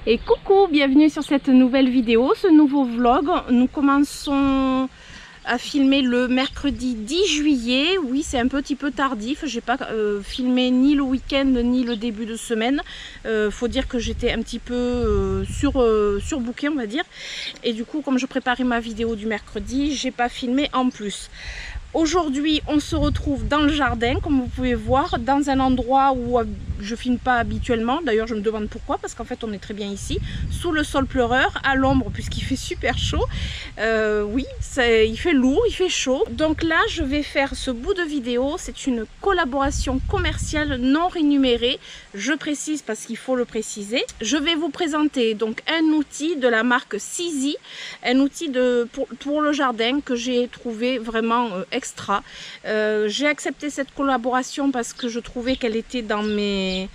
Et coucou, bienvenue sur cette nouvelle vidéo, ce nouveau vlog. Nous commençons à filmer le mercredi 10 juillet. Oui, c'est un petit peu tardif. J'ai pas filmé ni le week-end ni le début de semaine. Faut dire que j'étais un petit peu surbookée, on va dire. Et du coup, comme je préparais ma vidéo du mercredi, j'ai pas filmé en plus. Aujourd'hui, on se retrouve dans le jardin, comme vous pouvez voir, dans un endroit où je filme pas habituellement. D'ailleurs, je me demande pourquoi, parce qu'en fait, on est très bien ici, sous le sol pleureur, à l'ombre, puisqu'il fait super chaud. Oui, il fait lourd, il fait chaud. Donc là, je vais faire ce bout de vidéo. C'est une collaboration commerciale non rémunérée. Je précise parce qu'il faut le préciser. Je vais vous présenter donc un outil de la marque Sizi, un outil pour le jardin que j'ai trouvé vraiment extra. J'ai accepté cette collaboration parce que je trouvais qu'elle était dans mes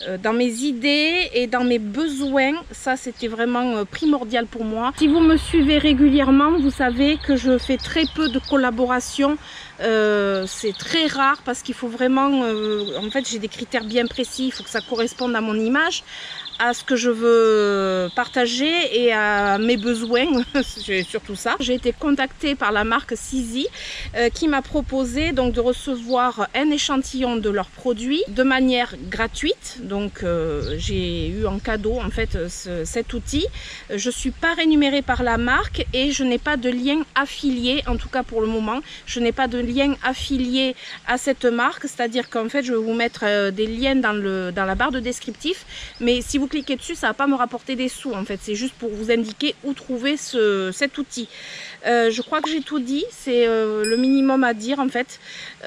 idées et dans mes besoins. Ça, c'était vraiment primordial pour moi. Si vous me suivez régulièrement, vous savez que je fais très peu de collaborations. C'est très rare parce qu'il faut vraiment en fait, j'ai des critères bien précis. Il faut que ça corresponde à mon image, à ce que je veux partager et à mes besoins. C'est surtout ça. J'ai été contactée par la marque Sizi qui m'a proposé donc de recevoir un échantillon de leurs produits de manière gratuite. Donc j'ai eu en cadeau en fait cet outil. Je suis pas rémunérée par la marque et je n'ai pas de lien affilié, en tout cas pour le moment. Je n'ai pas de lien affilié à cette marque, c'est-à-dire qu'en fait je vais vous mettre des liens dans la barre de descriptif, mais si vous cliquez dessus, ça va pas me rapporter des sous en fait, c'est juste pour vous indiquer où trouver cet outil. Je crois que j'ai tout dit, c'est le minimum à dire en fait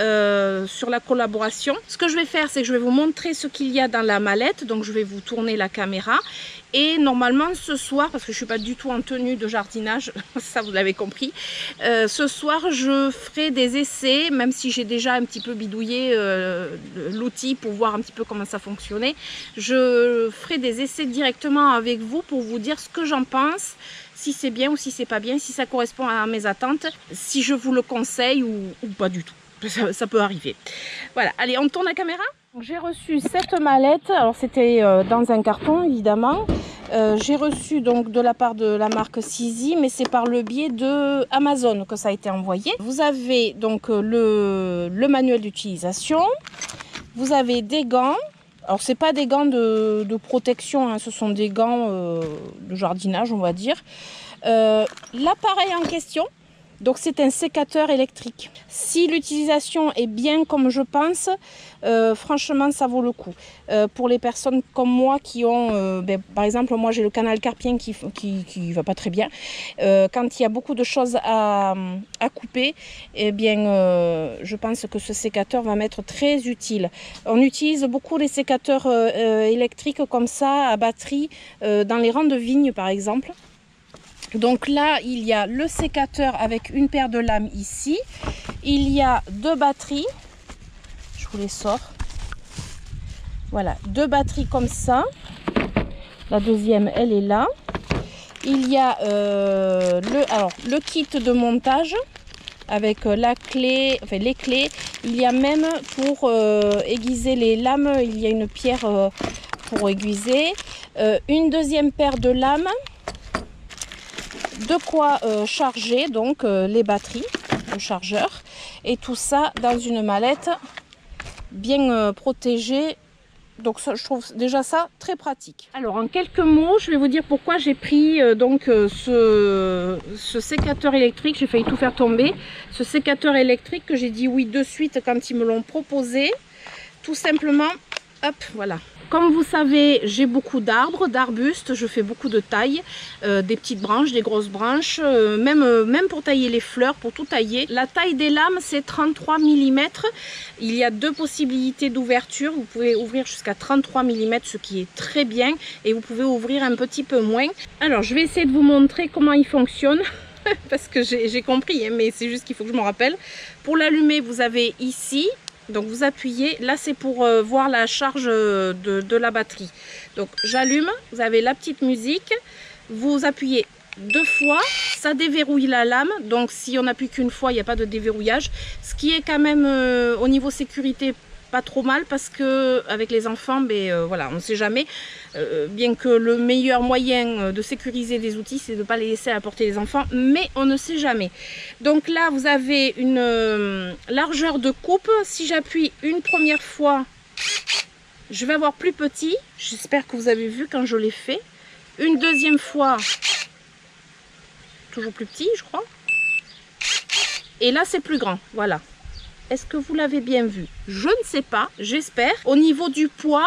sur la collaboration. Ce que je vais faire, c'est que je vais vous montrer ce qu'il y a dans la mallette, donc je vais vous tourner la caméra. Et normalement ce soir, parce que je ne suis pas du tout en tenue de jardinage, ça vous l'avez compris, ce soir je ferai des essais, même si j'ai déjà un petit peu bidouillé l'outil pour voir un petit peu comment ça fonctionnait. Je ferai des essais directement avec vous pour vous dire ce que j'en pense, si c'est bien ou si c'est pas bien, si ça correspond à mes attentes, si je vous le conseille ou pas du tout. Ça peut arriver. Voilà, allez, on tourne la caméra. J'ai reçu cette mallette, alors c'était dans un carton évidemment. J'ai reçu donc de la part de la marque Sizi, mais c'est par le biais de Amazon que ça a été envoyé. Vous avez donc le manuel d'utilisation, vous avez des gants. Alors c'est pas des gants de protection, hein, ce sont des gants de jardinage on va dire. L'appareil en question, donc c'est un sécateur électrique. Si l'utilisation est bien comme je pense, franchement ça vaut le coup. Pour les personnes comme moi qui ont, par exemple moi j'ai le canal carpien qui va pas très bien. Quand il y a beaucoup de choses à couper, eh bien je pense que ce sécateur va m'être très utile. On utilise beaucoup les sécateurs électriques comme ça à batterie dans les rangs de vignes par exemple. Donc là, il y a le sécateur avec une paire de lames ici. Il y a deux batteries. Je vous les sors. Voilà, deux batteries comme ça. La deuxième, elle est là. Il y a le kit de montage avec la clé, enfin les clés. Il y a même pour aiguiser les lames, il y a une pierre pour aiguiser. Une deuxième paire de lames. De quoi charger donc les batteries, le chargeur, et tout ça dans une mallette bien protégée. Donc ça, je trouve déjà ça très pratique. Alors en quelques mots, je vais vous dire pourquoi j'ai pris donc ce sécateur électrique. J'ai failli tout faire tomber. Ce sécateur électrique que j'ai dit oui de suite quand ils me l'ont proposé. Tout simplement, hop, voilà. Comme vous savez, j'ai beaucoup d'arbres, d'arbustes, je fais beaucoup de taille, des petites branches, des grosses branches, même pour tailler les fleurs, pour tout tailler. La taille des lames, c'est 33 mm. Il y a deux possibilités d'ouverture. Vous pouvez ouvrir jusqu'à 33 mm, ce qui est très bien, et vous pouvez ouvrir un petit peu moins. Alors, je vais essayer de vous montrer comment il fonctionne, parce que j'ai compris, hein, mais c'est juste qu'il faut que je me rappelle. Pour l'allumer, vous avez ici... Donc vous appuyez, là c'est pour voir la charge de la batterie. Donc j'allume, vous avez la petite musique, vous appuyez deux fois, ça déverrouille la lame. Donc si on n'appuie qu'une fois, il n'y a pas de déverrouillage. Ce qui est quand même au niveau sécurité pas trop mal parce que avec les enfants, ben, voilà, on ne sait jamais. Bien que le meilleur moyen de sécuriser des outils, c'est de ne pas les laisser à la portée des enfants, mais on ne sait jamais. Donc là, vous avez une largeur de coupe. Si j'appuie une première fois, je vais avoir plus petit. J'espère que vous avez vu quand je l'ai fait. Une deuxième fois, toujours plus petit, je crois. Et là, c'est plus grand. Voilà. Est-ce que vous l'avez bien vu? Je ne sais pas, j'espère. Au niveau du poids,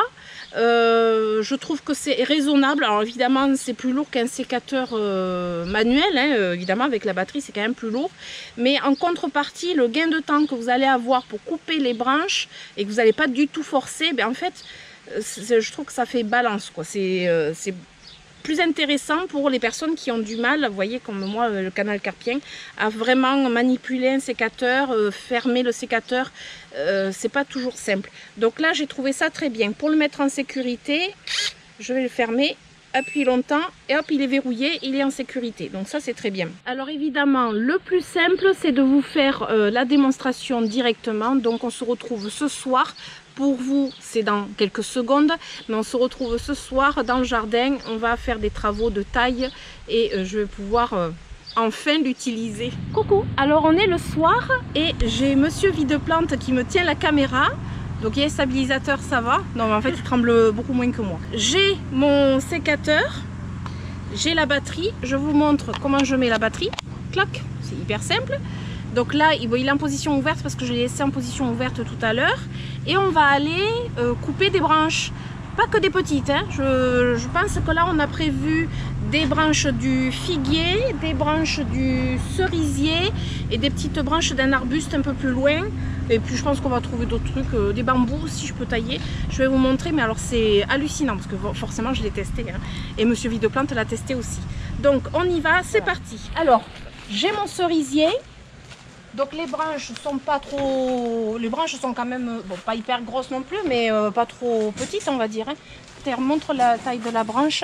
je trouve que c'est raisonnable. Alors évidemment, c'est plus lourd qu'un sécateur manuel. Hein. Évidemment, avec la batterie, c'est quand même plus lourd. Mais en contrepartie, le gain de temps que vous allez avoir pour couper les branches et que vous n'allez pas du tout forcer, ben, en fait, je trouve que ça fait balance, quoi. C'est plus intéressant pour les personnes qui ont du mal, vous voyez comme moi, le canal carpien, à vraiment manipuler un sécateur, fermer le sécateur, c'est pas toujours simple. Donc là, j'ai trouvé ça très bien. Pour le mettre en sécurité, je vais le fermer, appuie longtemps et hop, il est verrouillé, il est en sécurité. Donc ça, c'est très bien. Alors évidemment, le plus simple, c'est de vous faire la démonstration directement. Donc on se retrouve ce soir. Pour vous, c'est dans quelques secondes, mais on se retrouve ce soir dans le jardin. On va faire des travaux de taille et je vais pouvoir enfin l'utiliser. Coucou, alors on est le soir et j'ai monsieur Videplante qui me tient la caméra. Donc il y a un stabilisateur, ça va. Non, mais en fait, il tremble beaucoup moins que moi. J'ai mon sécateur, j'ai la batterie. Je vous montre comment je mets la batterie. Clac, c'est hyper simple. Donc là, il est en position ouverte parce que je l'ai laissé en position ouverte tout à l'heure. Et on va aller couper des branches. Pas que des petites. Hein. Je pense que là, on a prévu des branches du figuier, des branches du cerisier et des petites branches d'un arbuste un peu plus loin. Et puis je pense qu'on va trouver d'autres trucs, des bambous aussi je peux tailler. Je vais vous montrer, mais alors c'est hallucinant parce que forcément je l'ai testé. Hein. Et monsieur Videplante l'a testé aussi. Donc on y va, c'est parti. Alors, j'ai mon cerisier. Donc les branches sont pas trop, les branches sont quand même, bon, pas hyper grosses non plus, mais pas trop petites on va dire. Hein. Je te montre la taille de la branche.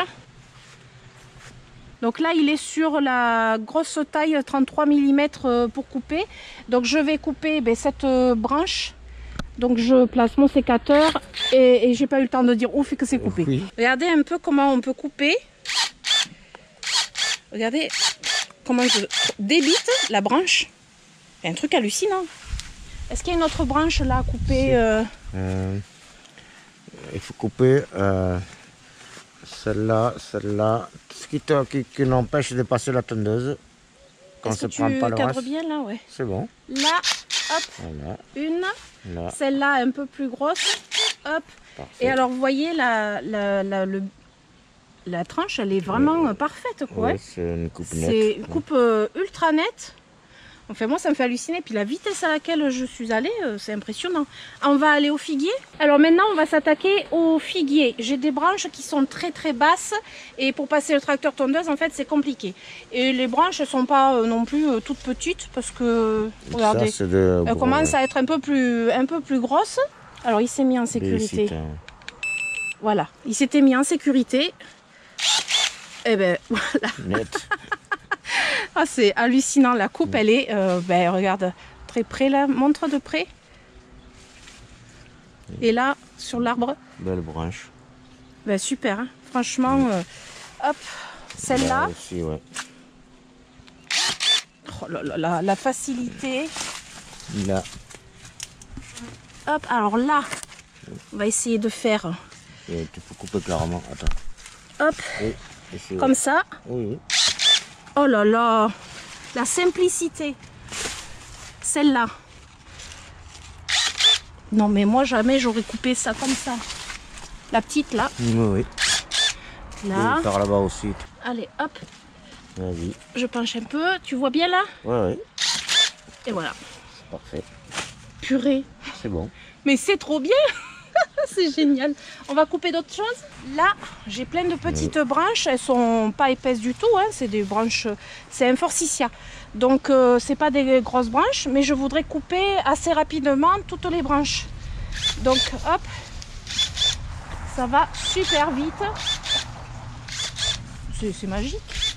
Donc là il est sur la grosse taille 33 mm pour couper. Donc je vais couper cette branche. Donc je place mon sécateur et j'ai pas eu le temps de dire ouf et que c'est coupé. Oui. Regardez un peu comment on peut couper. Regardez comment je débite la branche. C'est un truc hallucinant. Est-ce qu'il y a une autre branche là à couper Il faut couper celle-là, celle-là. Ce qui n'empêche de passer la tondeuse. Quand ça prend pas le reste. Bien là, ouais. C'est bon. Là, hop, voilà. Une. Celle-là un peu plus grosse. Hop. Parfait. Et alors vous voyez la tranche, elle est vraiment parfaite quoi. Ouais, c'est une coupe nette. C'est une coupe ultra nette. Enfin moi ça me fait halluciner, puis la vitesse à laquelle je suis allée, c'est impressionnant. On va aller au figuier. Alors maintenant on va s'attaquer au figuier. J'ai des branches qui sont très très basses et pour passer le tracteur tondeuse en fait c'est compliqué. Et les branches ne sont pas non plus toutes petites parce que regardez, elles commencent à être un peu plus grosses. Alors il s'est mis en sécurité. Voilà, il s'était mis en sécurité. Et ben voilà. Net. Ah, c'est hallucinant, la coupe elle est, regarde, très près là, montre de près. Et là, sur l'arbre. Belle branche. Ben, super, hein. Franchement, hop, celle-là. Aussi, ouais. Oh là là, la facilité. Là. Hop, alors là, on va essayer de faire. Et tu peux couper clairement, attends. Hop, oui, comme ça. Oui. Oh là là, la simplicité. Celle-là. Non mais moi jamais j'aurais coupé ça comme ça. La petite là. Oui. Là. Par là-bas aussi. Allez, hop. Vas-y. Je penche un peu. Tu vois bien là? Ouais. Et voilà. C'est parfait. Purée. C'est bon. Mais c'est trop bien. C'est génial. On va couper d'autres choses. Là, j'ai plein de petites branches. Elles sont pas épaisses du tout. Hein. C'est des branches. C'est un forsythia. Donc, c'est pas des grosses branches, mais je voudrais couper assez rapidement toutes les branches. Donc, hop, ça va super vite. C'est magique.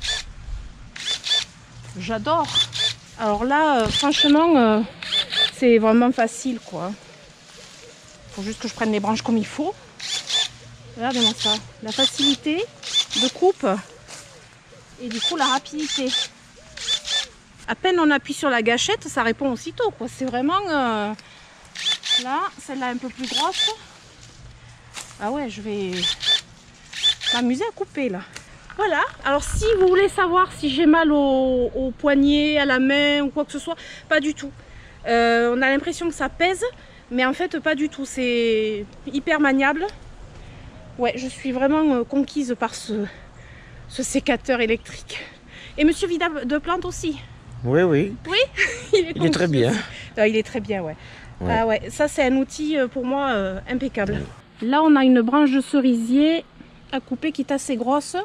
J'adore. Alors là, franchement, c'est vraiment facile, quoi. faut juste que je prenne les branches comme il faut. Regardez-moi ça, la facilité de coupe et du coup la rapidité. À peine on appuie sur la gâchette, ça répond aussitôt, quoi. C'est vraiment... Là, celle-là un peu plus grosse. Ah ouais, je vais m'amuser à couper là. Voilà, alors si vous voulez savoir si j'ai mal au poignet, à la main ou quoi que ce soit, pas du tout. On a l'impression que ça pèse, mais en fait pas du tout, c'est hyper maniable. Ouais, je suis vraiment conquise par ce sécateur électrique. Et monsieur Vida de Plante aussi. Oui, oui. Oui, Il est très bien. Ah, il est très bien, ouais. Ouais. Ah ouais, ça c'est un outil pour moi impeccable. Là on a une branche de cerisier à couper qui est assez grosse.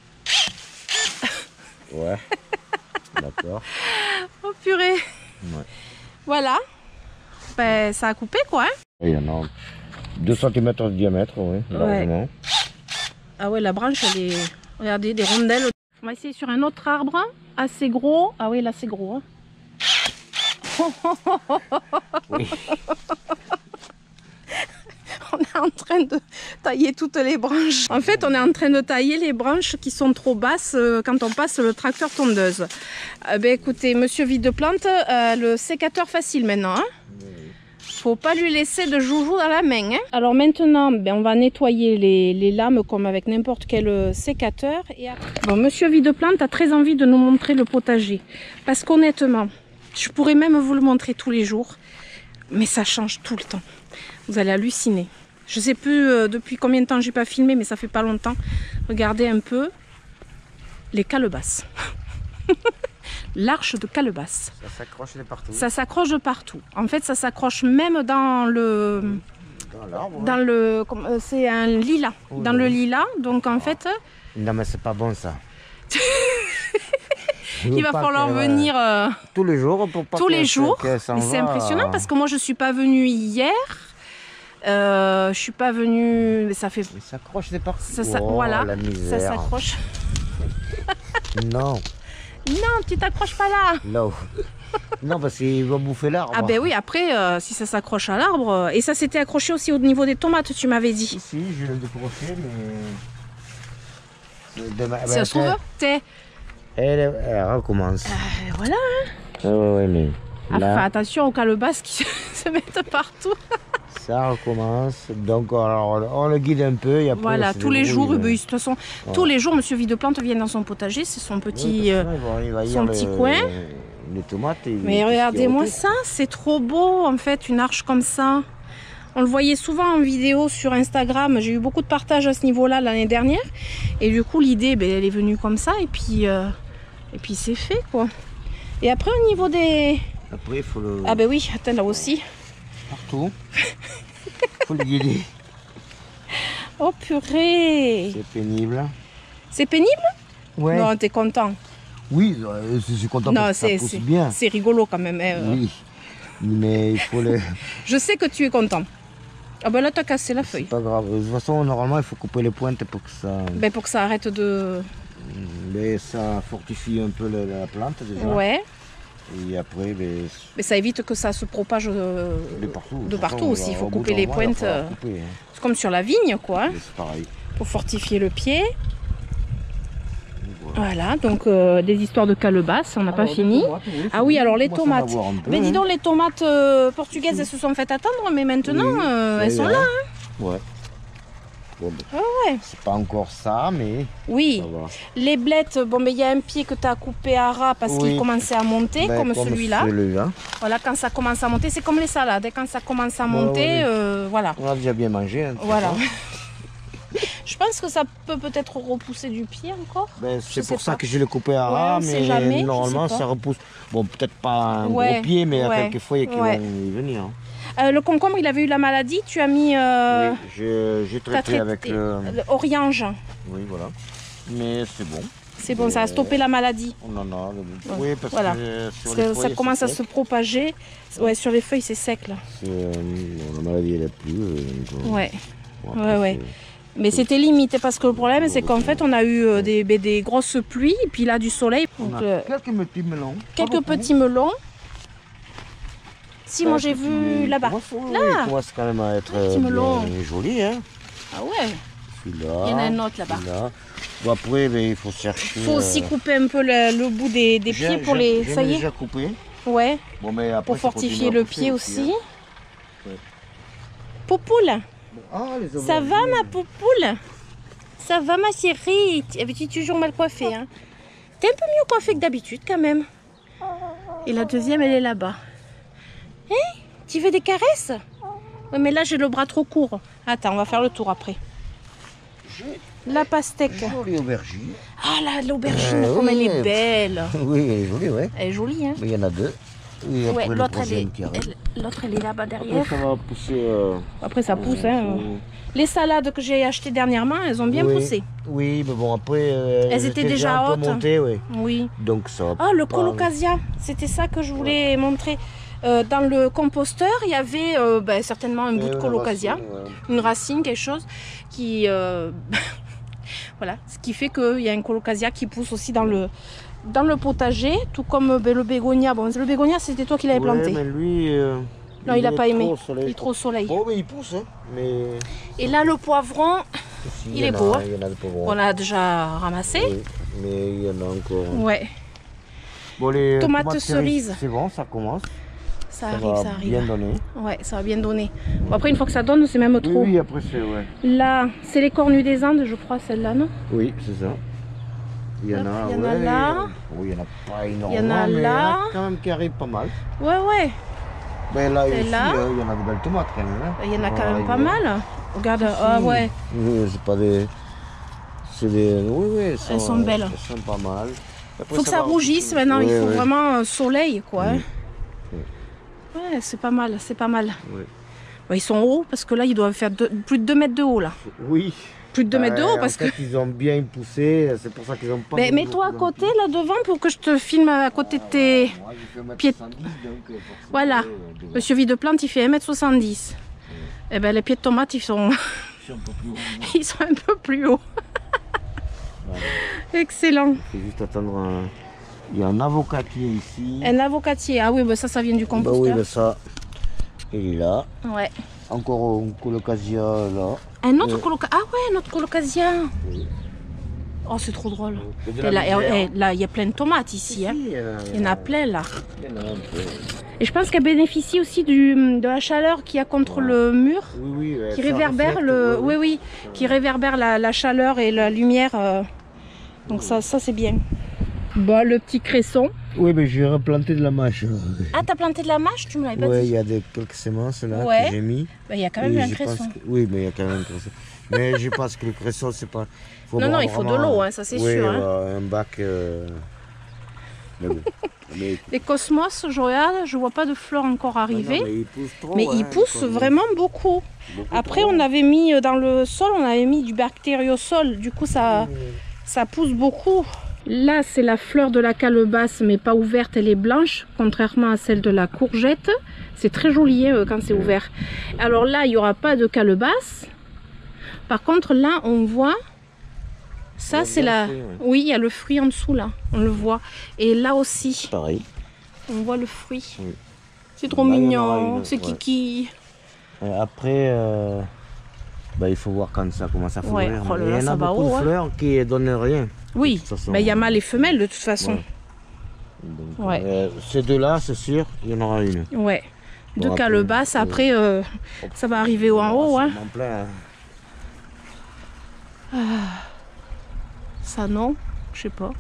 Ouais. D'accord. Oh purée. Ouais. Voilà. Ben ça a coupé quoi. Hein. Il y en a 2 cm de diamètre, oui, largement. Ah ouais, la branche elle est... Regardez, des rondelles. On va essayer sur un autre arbre assez gros. Ah oui, là c'est gros. Hein. Oui. On est en train de tailler toutes les branches. En fait, on est en train de tailler les branches qui sont trop basses quand on passe le tracteur tondeuse. Ben écoutez, monsieur Vide de Plante, le sécateur facile maintenant. Hein. Faut pas lui laisser de joujou dans la main. Hein. Alors maintenant, ben, on va nettoyer les lames comme avec n'importe quel sécateur. Et après... Bon, monsieur Vide de Plante a très envie de nous montrer le potager. Parce qu'honnêtement, je pourrais même vous le montrer tous les jours. Mais ça change tout le temps. Vous allez halluciner. Je sais plus depuis combien de temps j'ai pas filmé, mais ça fait pas longtemps. Regardez un peu les calebasses. L'arche de calebasse. Ça s'accroche de partout. Ça s'accroche de partout. En fait, ça s'accroche même dans le... Dans l'arbre. Dans le... C'est un lilas. Oui, dans le lilas. Donc en fait... Non mais c'est pas bon ça. Il va falloir venir... tous les jours pour pas tous les jours. que ça Mais c'est impressionnant parce que moi je suis pas venue hier. Je suis pas venue... Mais ça fait... Il s'accroche de partout. Voilà. La misère. Ça s'accroche. Non. Non, tu t'accroches pas là. Non. Non, parce qu'il va bouffer l'arbre. Ah ben oui, après, si ça s'accroche à l'arbre... Et ça s'était accroché aussi au niveau des tomates, tu m'avais dit. Si, je l'ai décroché, mais... Demain, Si ça se trouve, t'es... Elle recommence. Voilà. Hein. Ouais, mais... Là, Enfin, attention aux calebasses qui se mettent partout. ça recommence. Donc, alors, on le guide un peu. Et après, Voilà, tous les jours, de toute façon, ouais. tous les jours, monsieur Vide de Plante vient dans son potager. C'est son petit... il va son petit coin. Les tomates. Mais regardez-moi ça, c'est trop beau en fait, une arche comme ça. On le voyait souvent en vidéo sur Instagram, j'ai eu beaucoup de partages à ce niveau-là l'année dernière. Et du coup l'idée, ben, elle est venue comme ça et puis c'est fait quoi. Et après au niveau des... Après il faut le... Ah ben oui, attends là aussi. Partout. Il faut le guider. Oh purée. C'est pénible. C'est pénible? Ouais. Non, t'es content? Oui, je suis content parce que ça pousse bien. C'est rigolo quand même. Hein. Oui, mais il faut les... Je sais que tu es content. Ah ben là, t'as cassé la feuille. C'est pas grave. De toute façon, normalement, il faut couper les pointes pour que ça... Ben pour que ça arrête de... Mais ça fortifie un peu la plante déjà. Ouais. Et après, mais ça évite que ça se propage de partout aussi. Il faut couper les pointes. C'est comme sur la vigne, quoi. C'est pareil. Pour fortifier le pied. Voilà, donc des histoires de calebasses, on n'a pas fini. Tomates, oui, ah oui, alors les tomates. Peu, mais dis donc, les tomates portugaises, elles se sont fait attendre, mais maintenant, elles sont là. Hein. Ouais. Bon, ben, ouais. C'est pas encore ça, mais... Oui, les blettes, bon, mais il y a un pied que tu as coupé à ras parce qu'il commençait à monter, comme celui-là. Voilà, quand ça commence à monter, c'est comme les salades. Quand ça commence à monter, voilà. On a déjà bien mangé. Hein, voilà. Je pense que ça peut peut-être repousser du pied encore. Ben, c'est pour ça que je l'ai coupé à ras, mais jamais, normalement ça repousse. Bon, peut-être pas un gros pied, mais quelquefois il y a qui vont y venir. Le concombre, il avait eu la maladie, tu as mis... Oui, j'ai traité avec le... Oriange. Oui, voilà. Mais c'est bon. C'est bon, ça a stoppé la maladie. Non, non, oui, parce que sur les feuilles, ça commence à se propager. Ouais, sur les feuilles, c'est sec là. La maladie, elle a plu. Ouais. Ouais. Mais c'était limité parce que le problème c'est qu'en fait on a eu des grosses pluies et puis là du soleil. Donc, quelques petits melons. Quelques petits melons. Si, moi j'ai vu là-bas. Là, il commence quand même à être bien joli. Hein. Ah ouais. Celui-là. Il y en a un autre là-bas. Bon, après, il faut chercher. Il faut aussi couper un peu le bout des pieds pour les. Ça y est. Déjà coupé. Ouais. Bon, mais après, pour fortifier le pied aussi. Hein. Ouais. Poupoule. Ah, ça va ma poupoule? Ça va ma chérie? Tu es toujours mal coiffée. Hein? T'es un peu mieux coiffée que d'habitude quand même. Et la deuxième, elle est là-bas. Hein? Tu veux des caresses? Oui, mais là, j'ai le bras trop court. Attends, on va faire le tour après. La pastèque. Jolie aubergine. Ah là, l'aubergine, comme elle est belle. Oui, elle est jolie, ouais. Elle est jolie, hein. Mais il y en a deux. Oui, ouais, l'autre, elle est là-bas derrière. Après, ça va pousser. Après, ça pousse, hein. Les salades que j'ai achetées dernièrement, elles ont bien poussé. Oui, mais bon, après, elles étaient déjà un hautes. peu montées, oui. Oui. Donc ça va. Ah, le colocasia, c'était ça que je voulais montrer. Dans le composteur, il y avait certainement un bout de colocasia, une racine, quelque chose qui... voilà, ce qui fait qu'il y a un colocasia qui pousse aussi dans le potager, tout comme le bégonia. Bon, le bégonia, c'était toi qui l'avais planté. Mais lui... non, il n'a pas aimé. Il est trop au soleil. Bon, mais il pousse, hein. Mais... Et là, le poivron, il est beau. Il y en a des poivrons. On l'a déjà ramassé. Oui, mais il y en a encore. Ouais. Bon, les tomates cerises. C'est bon, ça commence. Ça arrive. Bien donner. Ouais, ça va bien donner. Bon, après, une fois que ça donne, c'est même trop. Oui, après, c'est ouais. Là, c'est les cornues des Andes, je crois, celle-là, non? Oui, c'est ça. Il y en a là. Oui, il y en a pas énormément. Il y en a là. Il y en a quand même qui arrivent pas mal. Ouais, ouais. Ben là, aussi, il y en a de belles tomates quand même. Hein. Il y en a quand même pas mal. Regarde, ah ouais. Oui, c'est pas des... C'est des... Oui, elles sont belles. Elles sont pas mal. Il faut que ça rougisse maintenant, il faut vraiment soleil, quoi. Hein. Ouais, c'est pas mal, c'est pas mal. Oui. Bon, ils sont hauts parce que là, ils doivent faire plus de 2 mètres de haut, là. Oui. Plus de 2 mètres de haut parce que... ils ont bien poussé, c'est pour ça qu'ils ont pas... Mais mets-toi à côté, là devant, pour que je te filme à côté de tes pieds. Voilà. Monsieur Videplante, il fait 1m70. Et ben les pieds de tomates, ils sont ils sont un peu plus hauts. Excellent. Il faut juste attendre un... Il y a un avocatier ici. Un avocatier, ah oui, bah ça vient du composteur. Bah oui, bah ça, il est là. Ouais. Encore un colocasia là. Un autre colocasia. Ah ouais, un autre colocasia. Oui. Oh, c'est trop drôle. Là, il y a plein de tomates ici. Hein. Il y en a plein là. Il y en a un peu. Et je pense qu'elle bénéficie aussi de la chaleur qu'il y a contre le mur. Oui, qui réverbère qui réverbère la chaleur et la lumière. Donc ça c'est bien. Bon, le petit cresson. Oui, mais j'ai replanté de la mâche. Ah, t'as planté de la mâche? Tu me l'avais pas dit. Oui, il y a quelques semences là que j'ai mis. Il y a quand même un cresson. Oui, mais il y a quand même un cresson. Mais je pense que le cresson, c'est pas... Non, il faut de l'eau, hein, ça c'est sûr. Hein. Un bac... Mais bon. Les cosmos, je regarde, je vois pas de fleurs encore arriver. Non, mais ils poussent trop. Mais ils poussent vraiment beaucoup. Après, on avait mis dans le sol, on avait mis du bactériosol. Du coup, ça pousse beaucoup. Là, c'est la fleur de la calebasse, mais pas ouverte, elle est blanche, contrairement à celle de la courgette. C'est très joli quand c'est ouvert. Alors là, il n'y aura pas de calebasse. Par contre, là, on voit... Ça, c'est la... Oui, il y a le fruit en dessous, là. On le voit. Et là aussi. Pareil. On voit le fruit. Oui. C'est trop mignon. C'est kiki. Après, il faut voir quand ça commence à fleurir. Oh là là, il y en a beaucoup de fleurs qui ne donnent rien. Oui, il y a mâles et femelles de toute façon. Donc, ces deux-là, c'est sûr, il y en aura une. Ouais. Deux calebasses, après, ça va arriver en haut. Hein. Plein, hein. Ça non, je sais pas.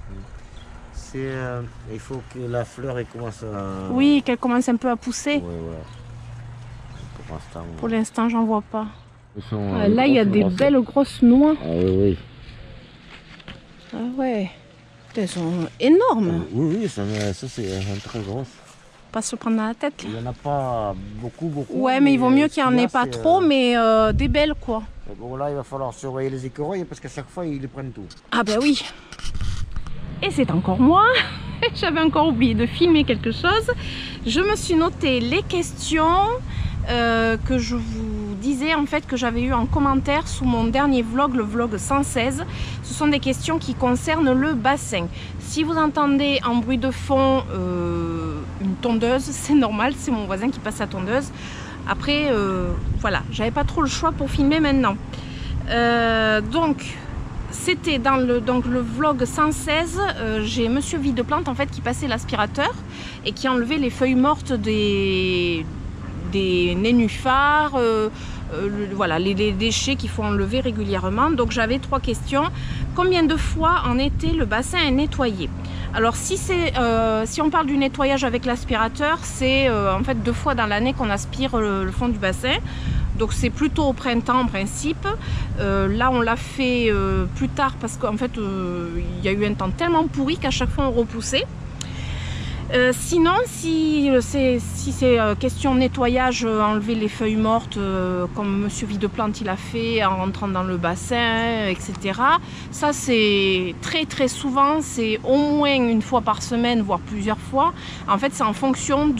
Il faut que la fleur commence à... Oui, qu'elle commence un peu à pousser. Oui, voilà. Pour l'instant, j'en vois pas. Là, il y a des belles grosses noix. Ah oui. Ah ouais. Elles sont énormes. Oui, ça c'est très gros. Pas se prendre dans la tête. Il n'y en a pas beaucoup. Ouais, mais il vaut mieux qu'il n'y en ait pas trop, mais des belles quoi. Bon, là, il va falloir surveiller les écureuils parce qu'à chaque fois, ils les prennent tout. Ah ben oui. Et c'est encore moi. J'avais encore oublié de filmer quelque chose. Je me suis noté les questions que je vous disais en fait que j'avais eu en commentaire sous mon dernier vlog, le vlog 116. Ce sont des questions qui concernent le bassin. Si vous entendez en bruit de fond une une tondeuse, c'est normal, c'est mon voisin qui passe la tondeuse. Après, voilà, j'avais pas trop le choix pour filmer maintenant. Donc, c'était dans le vlog 116, j'ai Monsieur Videplante en fait qui passait l'aspirateur et qui enlevait les feuilles mortes des nénuphars, voilà, les déchets qu'il faut enlever régulièrement. Donc j'avais 3 questions. Combien de fois en été le bassin est nettoyé? Alors si on parle du nettoyage avec l'aspirateur, c'est en fait 2 fois dans l'année qu'on aspire le fond du bassin. Donc c'est plutôt au printemps en principe. Là on l'a fait plus tard parce qu'en fait il y a eu un temps tellement pourri qu'à chaque fois on repoussait. Sinon, si c'est question nettoyage, enlever les feuilles mortes, comme Monsieur Videplante il a fait en rentrant dans le bassin, etc. Ça c'est très souvent, c'est au moins une fois par semaine, voire plusieurs fois. En fait, c'est en fonction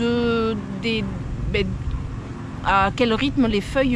à quel rythme les feuilles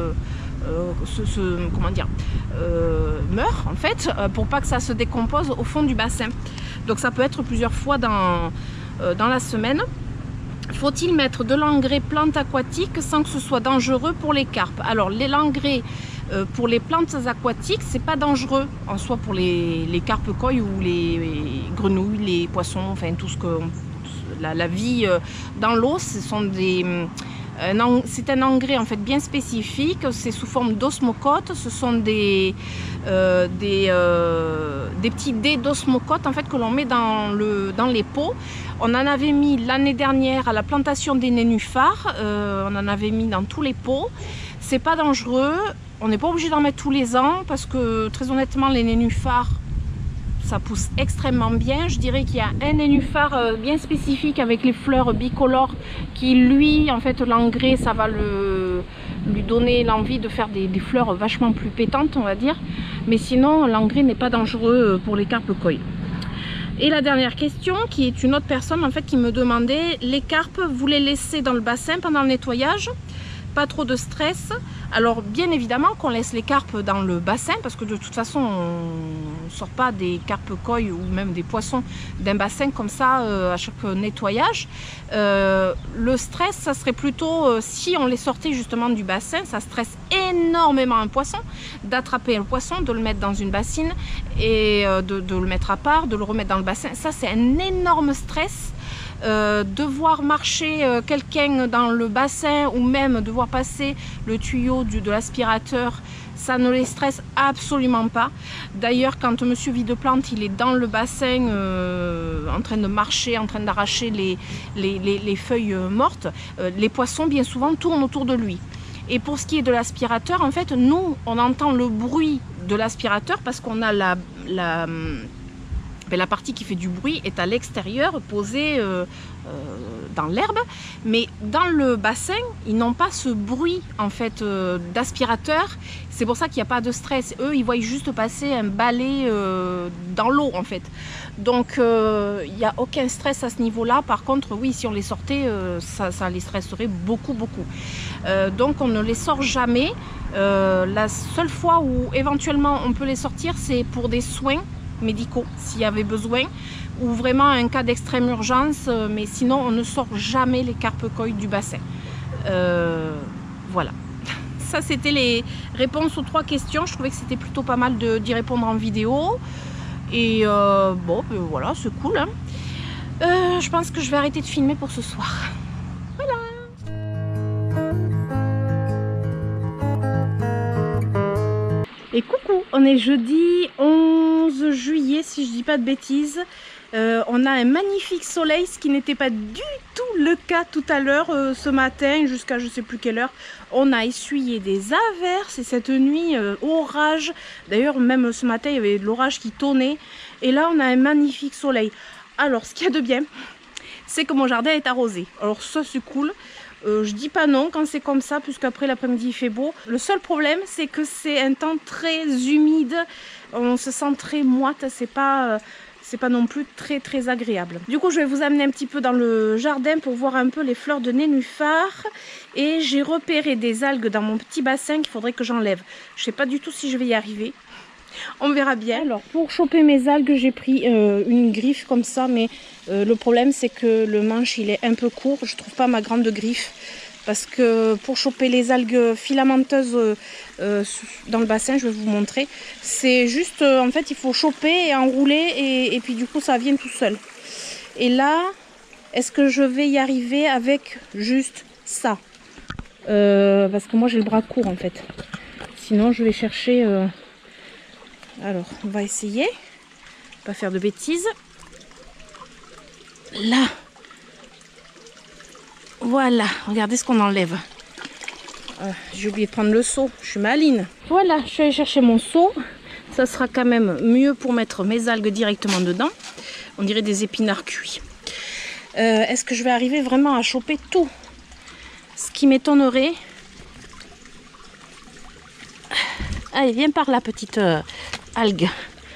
meurent en fait, pour pas que ça se décompose au fond du bassin. Donc ça peut être plusieurs fois dans la semaine. Faut-il mettre de l'engrais plantes aquatiques sans que ce soit dangereux pour les carpes? Alors l'engrais pour les plantes aquatiques, c'est pas dangereux en soi pour les carpes-koi ou les grenouilles, les poissons, enfin tout ce que la vie dans l'eau, ce sont c'est un engrais en fait bien spécifique, c'est sous forme d'osmocote, ce sont des petits dés d'osmocote en fait que l'on met dans les pots. On en avait mis l'année dernière à la plantation des nénuphars, on en avait mis dans tous les pots. C'est pas dangereux, on n'est pas obligé d'en mettre tous les ans parce que très honnêtement les nénuphars ça pousse extrêmement bien. Je dirais qu'il y a un nénuphar bien spécifique avec les fleurs bicolores qui lui, en fait, l'engrais, ça va lui donner l'envie de faire des fleurs vachement plus pétantes, on va dire. Mais sinon, l'engrais n'est pas dangereux pour les carpes-koi. Et la dernière question, qui est une autre personne en fait qui me demandait, les carpes, vous les laissez dans le bassin pendant le nettoyage? Pas trop de stress. Alors bien évidemment qu'on laisse les carpes dans le bassin parce que de toute façon on ne sort pas des carpes-koi ou même des poissons d'un bassin comme ça à chaque nettoyage. Le stress, ça serait plutôt si on les sortait justement du bassin, ça stresse énormément un poisson d'attraper un poisson, de le mettre dans une bassine et de le mettre à part, de le remettre dans le bassin. Ça c'est un énorme stress. Devoir marcher quelqu'un dans le bassin ou même devoir passer le tuyau de l'aspirateur, ça ne les stresse absolument pas. D'ailleurs, quand Monsieur Videplante il est dans le bassin en train de marcher, en train d'arracher les feuilles mortes, les poissons bien souvent tournent autour de lui. Et pour ce qui est de l'aspirateur, en fait, nous on entend le bruit de l'aspirateur parce qu'on a la partie qui fait du bruit est à l'extérieur, posée dans l'herbe, mais dans le bassin, ils n'ont pas ce bruit en fait d'aspirateur. C'est pour ça qu'il n'y a pas de stress. Eux, ils voient juste passer un balai dans l'eau en fait. Donc, il n'y a aucun stress à ce niveau-là. Par contre, oui, si on les sortait, ça les stresserait beaucoup. Donc, on ne les sort jamais. La seule fois où éventuellement on peut les sortir, c'est pour des soins médicaux s'il y avait besoin ou vraiment un cas d'extrême urgence, mais sinon on ne sort jamais les carpes-koi du bassin. Voilà, ça c'était les réponses aux 3 questions. Je trouvais que c'était plutôt pas mal d'y répondre en vidéo et bon ben voilà, c'est cool hein. Je pense que je vais arrêter de filmer pour ce soir. Voilà. Et coucou, on est jeudi 11 juillet si je dis pas de bêtises. On a un magnifique soleil, ce qui n'était pas du tout le cas tout à l'heure, ce matin jusqu'à je sais plus quelle heure. On a essuyé des averses et cette nuit orage. D'ailleurs même ce matin il y avait de l'orage qui tonnait. Et là on a un magnifique soleil. Alors ce qu'il y a de bien, c'est que mon jardin est arrosé. Alors ça c'est cool. Je dis pas non quand c'est comme ça, puisqu'après l'après-midi il fait beau. Le seul problème, c'est que c'est un temps très humide. On se sent très moite, c'est pas non plus très agréable. Du coup, je vais vous amener un petit peu dans le jardin pour voir un peu les fleurs de nénuphar. Et j'ai repéré des algues dans mon petit bassin qu'il faudrait que j'enlève. Je sais pas du tout si je vais y arriver. On verra bien. Alors pour choper mes algues, j'ai pris une griffe comme ça, mais le problème c'est que le manche il est un peu court. Je trouve pas ma grande griffe parce que pour choper les algues filamenteuses dans le bassin, je vais vous montrer. C'est juste en fait il faut choper et enrouler et puis du coup ça vient tout seul. Et là, est-ce que je vais y arriver avec juste ça? Parce que moi j'ai le bras court en fait. Sinon je vais chercher... Alors on va essayer. Pas faire de bêtises. Là. Voilà. Regardez ce qu'on enlève. J'ai oublié de prendre le seau. Je suis maline. Voilà. Je suis allée chercher mon seau. Ça sera quand même mieux pour mettre mes algues directement dedans. On dirait des épinards cuits. Est-ce que je vais arriver vraiment à choper tout? Ce qui m'étonnerait... Allez, viens par là, petite algue.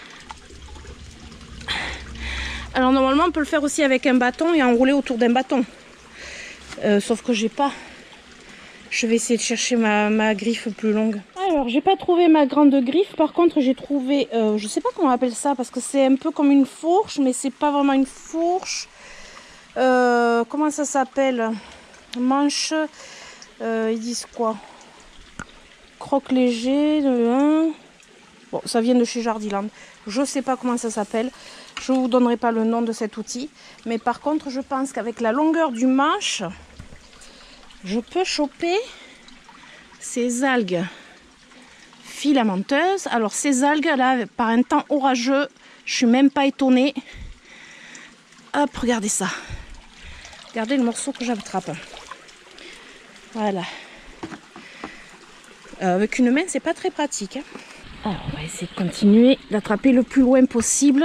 Alors normalement, on peut le faire aussi avec un bâton et enrouler autour d'un bâton. Sauf que j'ai pas. Je vais essayer de chercher ma griffe plus longue. Alors, j'ai pas trouvé ma grande griffe. Par contre, j'ai trouvé... je sais pas comment on appelle ça, parce que c'est un peu comme une fourche, mais c'est pas vraiment une fourche. Comment ça s'appelle? Manche... ils disent quoi? Croque léger, bon, ça vient de chez Jardiland. Je sais pas comment ça s'appelle. Je vous donnerai pas le nom de cet outil. Mais par contre, je pense qu'avec la longueur du manche, je peux choper ces algues filamenteuses. Alors ces algues là, par un temps orageux, je suis même pas étonnée. Hop, regardez ça. Regardez le morceau que j'attrape. Voilà. Avec une main, c'est pas très pratique. Hein. Alors, on va essayer de continuer d'attraper le plus loin possible.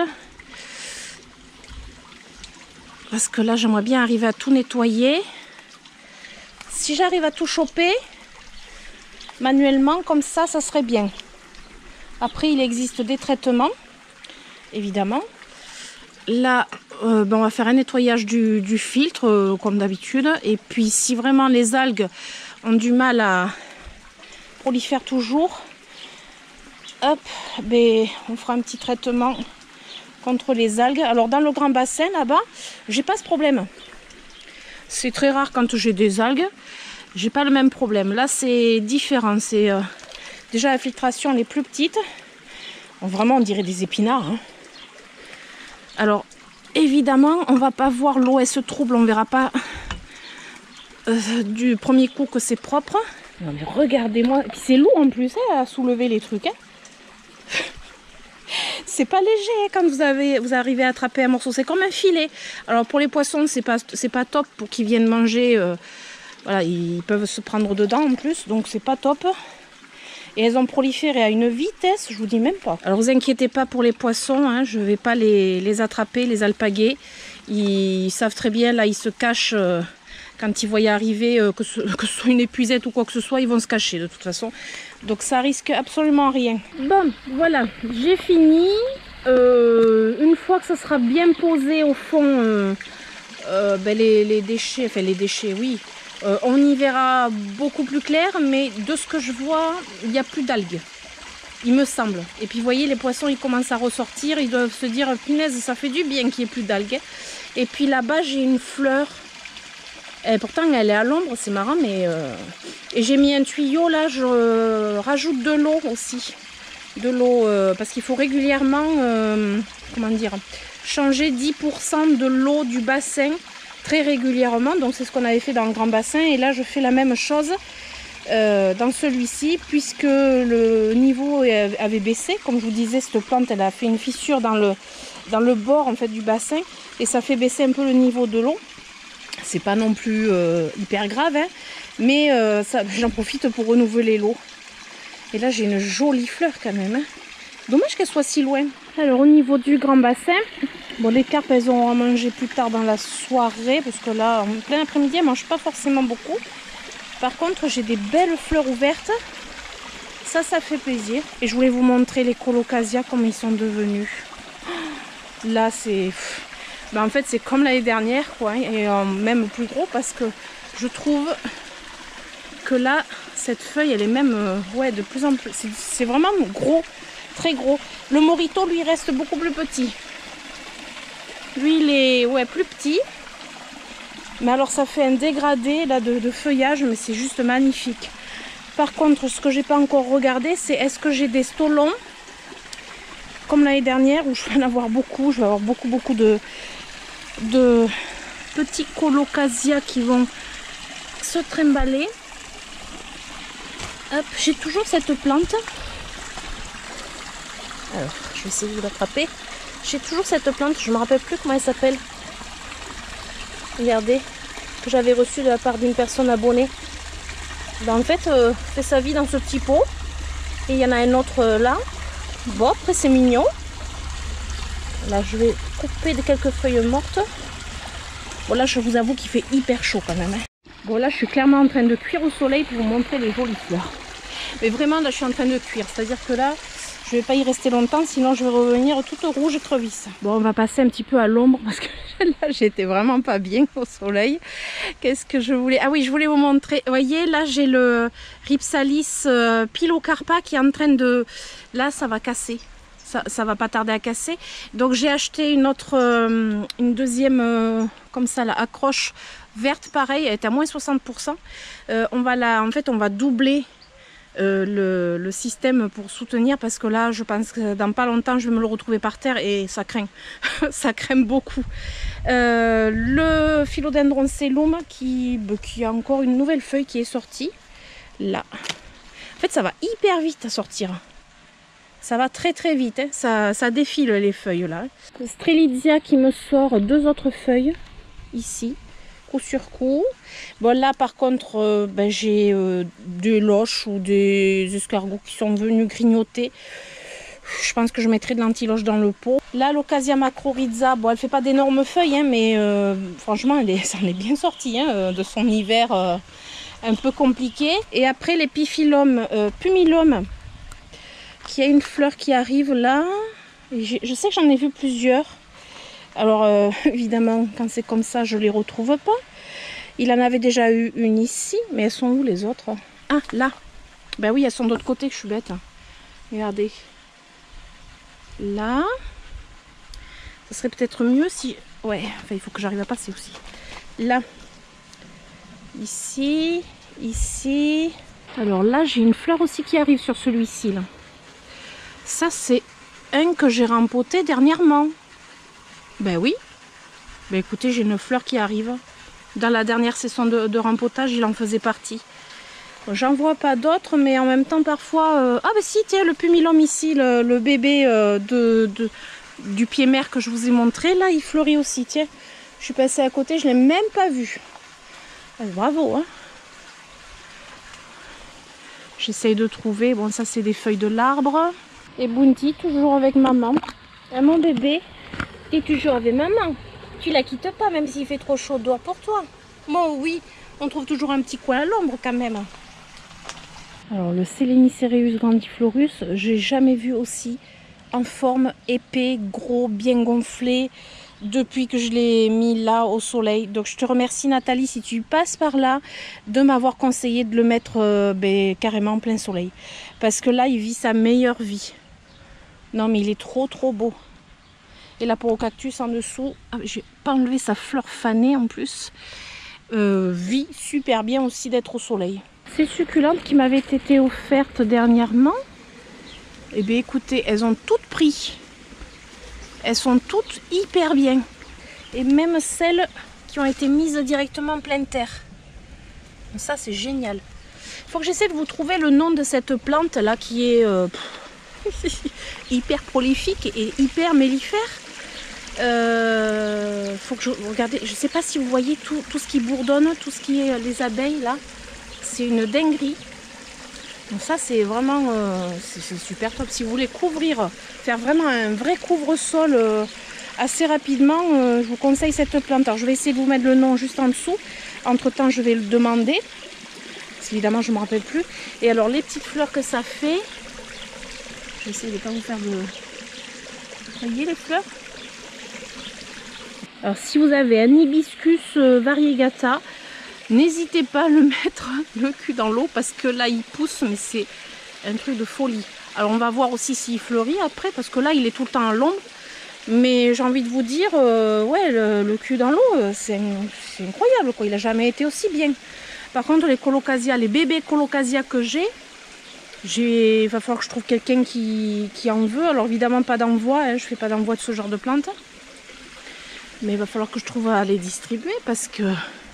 Parce que là, j'aimerais bien arriver à tout nettoyer. Si j'arrive à tout choper, manuellement, comme ça serait bien. Après, il existe des traitements, évidemment. Là, on va faire un nettoyage du filtre, comme d'habitude. Et puis, si vraiment les algues ont du mal à... prolifère toujours, hop, ben, on fera un petit traitement contre les algues. Alors dans le grand bassin là-bas, j'ai pas ce problème. C'est très rare quand j'ai des algues, j'ai pas le même problème. Là c'est différent, c'est déjà la filtration elle est plus petite. Bon, vraiment on dirait des épinards. Hein. Alors évidemment on va pas voir l'eau elle se trouble, on verra pas du premier coup que c'est propre. Non mais regardez-moi, c'est lourd en plus hein, à soulever les trucs. Hein. C'est pas léger hein, quand vous arrivez à attraper un morceau, c'est comme un filet. Alors pour les poissons c'est pas top pour qu'ils viennent manger. Voilà, ils peuvent se prendre dedans en plus, donc c'est pas top. Et elles ont proliféré à une vitesse, je vous dis même pas. Alors vous inquiétez pas pour les poissons, hein, je vais pas les attraper, les alpaguer. Ils savent très bien, là ils se cachent. Quand ils voient y arriver, que ce soit une épuisette ou quoi que ce soit, ils vont se cacher de toute façon. Donc ça risque absolument rien. Bon, voilà, j'ai fini. Une fois que ça sera bien posé au fond, les déchets, enfin les déchets, oui. On y verra beaucoup plus clair, mais de ce que je vois, il n'y a plus d'algues. Il me semble. Et puis vous voyez, les poissons, ils commencent à ressortir. Ils doivent se dire, punaise, ça fait du bien qu'il n'y ait plus d'algues. Et puis là-bas, j'ai une fleur. Et pourtant elle est à l'ombre, c'est marrant, mais et j'ai mis un tuyau là, je rajoute de l'eau aussi. De l'eau, parce qu'il faut régulièrement, comment dire, changer 10% de l'eau du bassin très régulièrement. Donc c'est ce qu'on avait fait dans le grand bassin. Et là je fais la même chose dans celui-ci, puisque le niveau avait baissé. Comme je vous disais, cette plante elle a fait une fissure dans le bord en fait du bassin. Et ça fait baisser un peu le niveau de l'eau. C'est pas non plus hyper grave, hein, mais j'en profite pour renouveler l'eau. Et là j'ai une jolie fleur quand même. Hein. Dommage qu'elle soit si loin. Alors au niveau du grand bassin, bon les carpes elles ont à manger plus tard dans la soirée, parce que là en plein après-midi elles mangent pas forcément beaucoup. Par contre j'ai des belles fleurs ouvertes. Ça fait plaisir. Et je voulais vous montrer les colocasia comme ils sont devenus. Là c'est... Ben en fait c'est comme l'année dernière quoi, et même plus gros, parce que je trouve que là cette feuille elle est même ouais, de plus en plus, c'est vraiment gros. très gros. Le Morito, lui, reste beaucoup plus petit. Lui, il est plus petit. Mais alors, ça fait un dégradé là, de feuillage, mais c'est juste magnifique. Par contre, ce que j'ai pas encore regardé, c'est est-ce que j'ai des stolons comme l'année dernière, où je vais en avoir beaucoup. Je vais avoir beaucoup de petits colocasia qui vont se trimballer. Hop, j'ai toujours cette plante. Alors, je vais essayer de l'attraper. J'ai toujours cette plante, je ne me rappelle plus comment elle s'appelle. Regardez, que j'avais reçue de la part d'une personne abonnée. Ben, en fait, fait sa vie dans ce petit pot. Et il y en a un autre là. Bon, après c'est mignon. Là, je vais couper quelques feuilles mortes. Bon, là, je vous avoue qu'il fait hyper chaud quand même. Hein. Bon, là, je suis clairement en train de cuire au soleil pour vous montrer les jolies fleurs. Mais vraiment, là, je suis en train de cuire. C'est-à-dire que là, je vais pas y rester longtemps, sinon je vais revenir toute rouge crevisse. Bon, on va passer un petit peu à l'ombre parce que là, j'étais vraiment pas bien au soleil. Qu'est-ce que je voulais... Ah oui, je voulais vous montrer. Vous voyez, là, j'ai le Rhipsalis Pilocarpa qui est en train de... Là, ça va casser. Ça va pas tarder à casser. Donc, j'ai acheté une autre, une deuxième, comme ça, la accroche verte, pareil. Elle est à moins 60%. En fait, on va doubler le système pour soutenir, parce que là je pense que dans pas longtemps je vais me le retrouver par terre et ça craint. Ça craint beaucoup. Le Philodendron Sellum qui a encore une nouvelle feuille qui est sortie là. En fait ça va hyper vite à sortir, ça va très vite, hein. Ça défile les feuilles là. Strelitzia qui me sort deux autres feuilles ici, coup sur coup. Bon, là par contre j'ai des loches ou des escargots qui sont venus grignoter. Je pense que je mettrai de l'antiloche dans le pot. Là l'Ocasia macrorizza, bon elle fait pas d'énormes feuilles, hein, mais franchement ça en est bien sorti, hein, de son hiver un peu compliqué. Et après l'Epiphyllum pumilum qui a une fleur qui arrive là. Et je sais que j'en ai vu plusieurs. Alors évidemment quand c'est comme ça je les retrouve pas. Il en avait déjà eu une ici, mais elles sont où les autres? Ah, là. Ben oui, elles sont de l'autre côté, je suis bête. Regardez. Là. Ça serait peut-être mieux si... Ouais, enfin, il faut que j'arrive à passer aussi. Là. Ici. Ici. Alors là, j'ai une fleur aussi qui arrive sur celui-ci. Là. Ça, c'est un que j'ai rempoté dernièrement. Ben oui. Ben écoutez, j'ai une fleur qui arrive. Dans la dernière session de rempotage, il en faisait partie. J'en vois pas d'autres, mais en même temps, parfois... Ah, bah si, tiens, le pumilum ici, le bébé du pied mère que je vous ai montré, là, il fleurit aussi, tiens. Je suis passée à côté, je l'ai même pas vu. Ah, bravo, hein. J'essaye de trouver... Bon, ça, c'est des feuilles de l'arbre. Et Bounty, toujours avec maman. Et mon bébé, il est toujours avec maman. Tu la quittes pas, même s'il fait trop chaud dehors pour toi. Moi, oui, on trouve toujours un petit coin à l'ombre quand même. Alors, le Selenicereus grandiflorus, j'ai jamais vu aussi en forme, épais, gros, bien gonflé, depuis que je l'ai mis là au soleil. Donc, je te remercie, Nathalie, si tu passes par là, de m'avoir conseillé de le mettre carrément en plein soleil. Parce que là, il vit sa meilleure vie. Non, mais il est trop beau. Et là pour au cactus en dessous, j'ai pas enlevé sa fleur fanée en plus. Vit super bien aussi d'être au soleil. Ces succulentes qui m'avaient été offertes dernièrement, eh bien écoutez, elles ont toutes pris. Elles sont toutes hyper bien. Et même celles qui ont été mises directement en pleine terre. Ça c'est génial. Il faut que j'essaie de vous trouver le nom de cette plante là qui est hyper prolifique et hyper mellifère. Faut que je regardez, je sais pas si vous voyez tout ce qui bourdonne, tout ce qui est les abeilles là, c'est une dinguerie. Donc ça c'est vraiment c'est super top. Si vous voulez couvrir, faire vraiment un vrai couvre-sol assez rapidement, je vous conseille cette plante. Alors je vais essayer de vous mettre le nom juste en dessous. Entre temps je vais le demander, parce qu'évidemment je ne me rappelle plus. Et alors les petites fleurs que ça fait, je vais essayer de ne pas vous faire de... Vous voyez les fleurs? Alors si vous avez un hibiscus variegata, n'hésitez pas à le mettre le cul dans l'eau, parce que là il pousse, mais c'est un truc de folie. Alors on va voir aussi s'il fleurit après, parce que là il est tout le temps à l'ombre. Mais j'ai envie de vous dire, ouais, le cul dans l'eau, c'est incroyable, quoi. Il n'a jamais été aussi bien. Par contre, les colocasia, les bébés colocasia que il va falloir que je trouve quelqu'un qui en veut. Alors évidemment pas d'envoi, hein, je fais pas d'envoi de ce genre de plantes. Mais il va falloir que je trouve à les distribuer parce que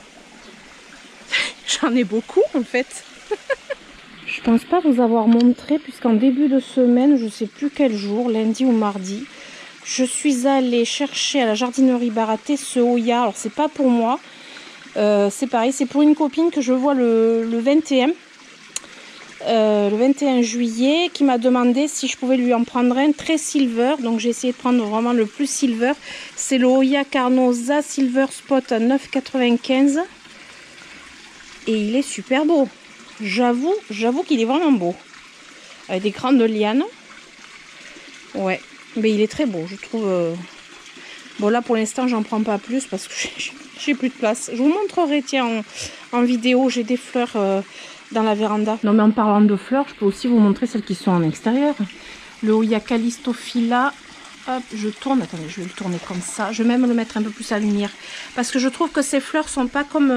j'en ai beaucoup en fait. Je pense pas vous avoir montré puisqu'en début de semaine, je sais plus quel jour, lundi ou mardi, je suis allée chercher à la jardinerie Baraté ce Hoya. Alors c'est pas pour moi, c'est pareil, c'est pour une copine que je vois le 21. Le 21 juillet, qui m'a demandé si je pouvais lui en prendre un très silver. Donc j'ai essayé de prendre vraiment le plus silver. C'est le Hoya Carnosa Silver Spot à 9,95. Et il est super beau. J'avoue qu'il est vraiment beau. Avec des grandes lianes. Ouais, mais il est très beau, je trouve. Bon là pour l'instant j'en prends pas plus parce que j'ai plus de place. Je vous montrerai, tiens, en vidéo, j'ai des fleurs... dans la véranda. Non mais en parlant de fleurs, je peux aussi vous montrer celles qui sont en extérieur. Le Hoya Callistophila. Hop, je tourne. Attendez, je vais le tourner comme ça. Je vais même le mettre un peu plus à lumière. Parce que je trouve que ces fleurs sont pas comme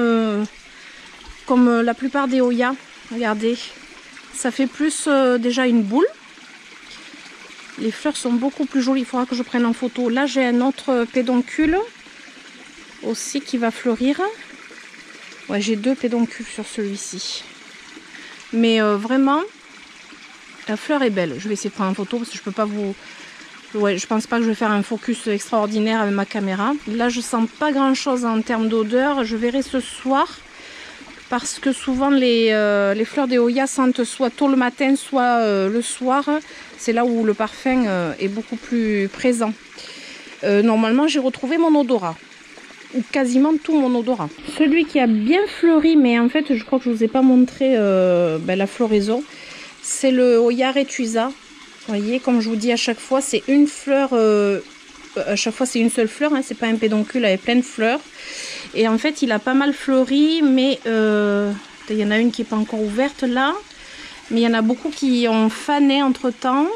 la plupart des Hoya. Regardez. Ça fait plus déjà une boule. Les fleurs sont beaucoup plus jolies. Il faudra que je prenne en photo. Là, j'ai un autre pédoncule aussi qui va fleurir. Ouais, j'ai 2 pédoncules sur celui-ci. Mais vraiment, la fleur est belle. Je vais essayer de prendre une photo parce que je peux pas vous... Ouais, je pense pas que je vais faire un focus extraordinaire avec ma caméra. Là, je sens pas grand-chose en termes d'odeur. Je verrai ce soir. Parce que souvent, les fleurs des Hoya sentent soit tôt le matin, soit le soir. C'est là où le parfum est beaucoup plus présent. Normalement, j'ai retrouvé mon odorat. Ou quasiment tout mon odorat. Celui qui a bien fleuri, mais en fait je crois que je vous ai pas montré la floraison, c'est le Hoya Retusa. Vous voyez, comme je vous dis à chaque fois, c'est une fleur, à chaque fois c'est une seule fleur, hein, c'est pas un pédoncule avec plein de fleurs. Et en fait il a pas mal fleuri, mais il y en a une qui est pas encore ouverte là, mais il y en a beaucoup qui ont fané entre temps.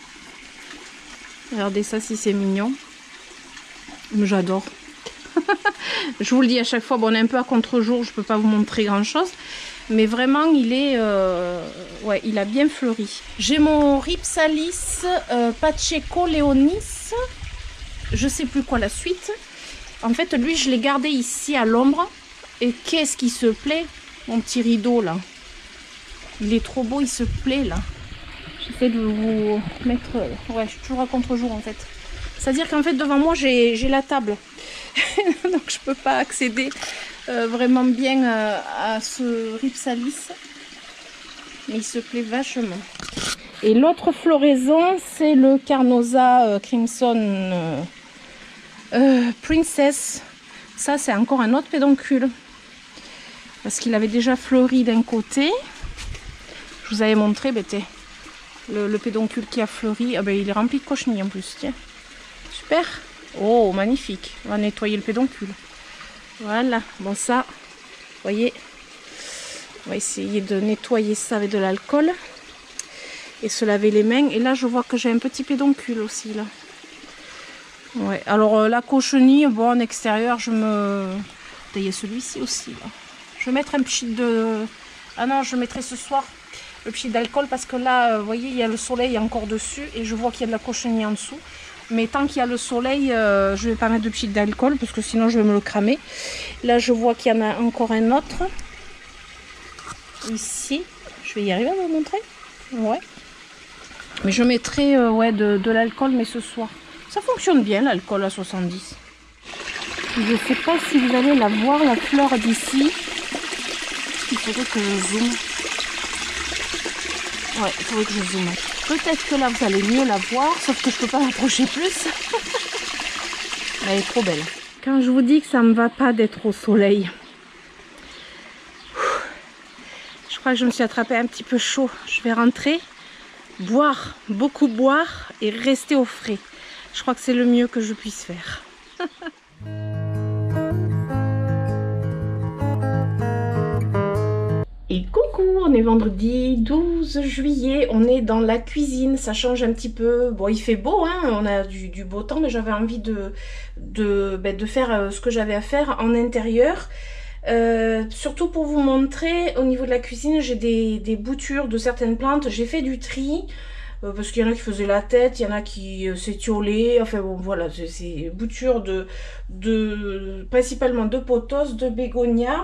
Regardez ça, si c'est mignon, j'adore. Je vous le dis à chaque fois, bon, on est un peu à contre-jour, je peux pas vous montrer grand chose, mais vraiment il est ouais, il a bien fleuri. J'ai mon Rhipsalis Pacheco Leonis, je sais plus quoi la suite. En fait lui je l'ai gardé ici à l'ombre et qu'est-ce qui se plaît, mon petit rideau là, il est trop beau, il se plaît là. J'essaie de vous mettre, ouais, je suis toujours à contre-jour en fait, c'est à dire qu'en fait devant moi j'ai la table. Donc je peux pas accéder vraiment bien à ce Rhipsalis, mais il se plaît vachement. Et l'autre floraison c'est le Carnosa Crimson Princess. Ça c'est encore un autre pédoncule parce qu'il avait déjà fleuri d'un côté. Je vous avais montré, le pédoncule qui a fleuri. Ah ben, il est rempli de cochenilles en plus, tiens, super. Oh, magnifique. On va nettoyer le pédoncule. Voilà. Bon, ça, vous voyez, on va essayer de nettoyer ça avec de l'alcool et se laver les mains. Et là, je vois que j'ai un petit pédoncule aussi, là. Ouais. Alors, la cochenille, bon, en extérieur, je me... Il y a celui-ci aussi, là. Je vais mettre un petit de... Ah non, je mettrai ce soir le petit d'alcool parce que là, vous voyez, il y a le soleil encore dessus et je vois qu'il y a de la cochenille en dessous. Mais tant qu'il y a le soleil, je ne vais pas mettre de pchit d'alcool parce que sinon je vais me le cramer. Là, je vois qu'il y en a encore un autre. Ici. Je vais y arriver à vous montrer. Ouais. Mais je mettrai ouais, de l'alcool, mais ce soir. Ça fonctionne bien, l'alcool à 70. Je ne sais pas si vous allez la voir, la fleur d'ici. Il faudrait que je zoome. Ouais, il faudrait que je zoome. Peut-être que là vous allez mieux la voir, sauf que je peux pas m'approcher plus. Elle est trop belle. Quand je vous dis que ça me va pas d'être au soleil, je crois que je me suis attrapée un petit peu chaud. Je vais rentrer, boire, beaucoup boire et rester au frais. Je crois que c'est le mieux que je puisse faire. Et coucou, on est vendredi 12 juillet, on est dans la cuisine, ça change un petit peu. Bon, il fait beau, hein, on a du beau temps, mais j'avais envie de faire ce que j'avais à faire en intérieur. Surtout pour vous montrer, au niveau de la cuisine, j'ai des boutures de certaines plantes, j'ai fait du tri. Parce qu'il y en a qui faisaient la tête, il y en a qui s'étiolaient, enfin bon voilà, c'est boutures principalement de pothos, de bégonia.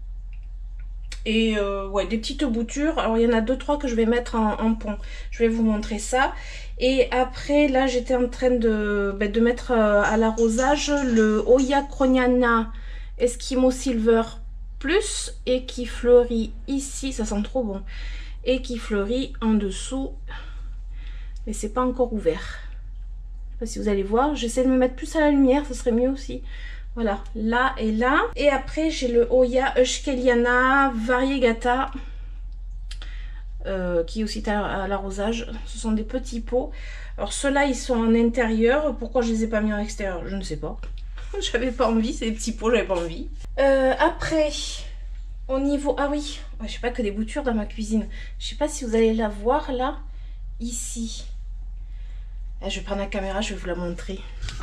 Et ouais, des petites boutures. Alors il y en a 2-3 que je vais mettre en pont. Je vais vous montrer ça. Et après, là j'étais en train de mettre à l'arrosage le Oya Kroniana Eskimo Silver Plus, et qui fleurit ici, ça sent trop bon, et qui fleurit en dessous, mais c'est pas encore ouvert. Je sais pas si vous allez voir, j'essaie de me mettre plus à la lumière, ça serait mieux aussi. Voilà, là et là. Et après, j'ai le Oya Euskeliana Variegata, qui est aussi à l'arrosage. Ce sont des petits pots. Alors, ceux-là, ils sont en intérieur. Pourquoi je les ai pas mis en extérieur? Je ne sais pas. J'avais pas envie, c'est des petits pots, j'avais pas envie. Après, au niveau... Ah oui, je sais pas que des boutures dans ma cuisine. Je sais pas si vous allez la voir, là, ici. Je vais prendre la caméra, je vais vous la montrer.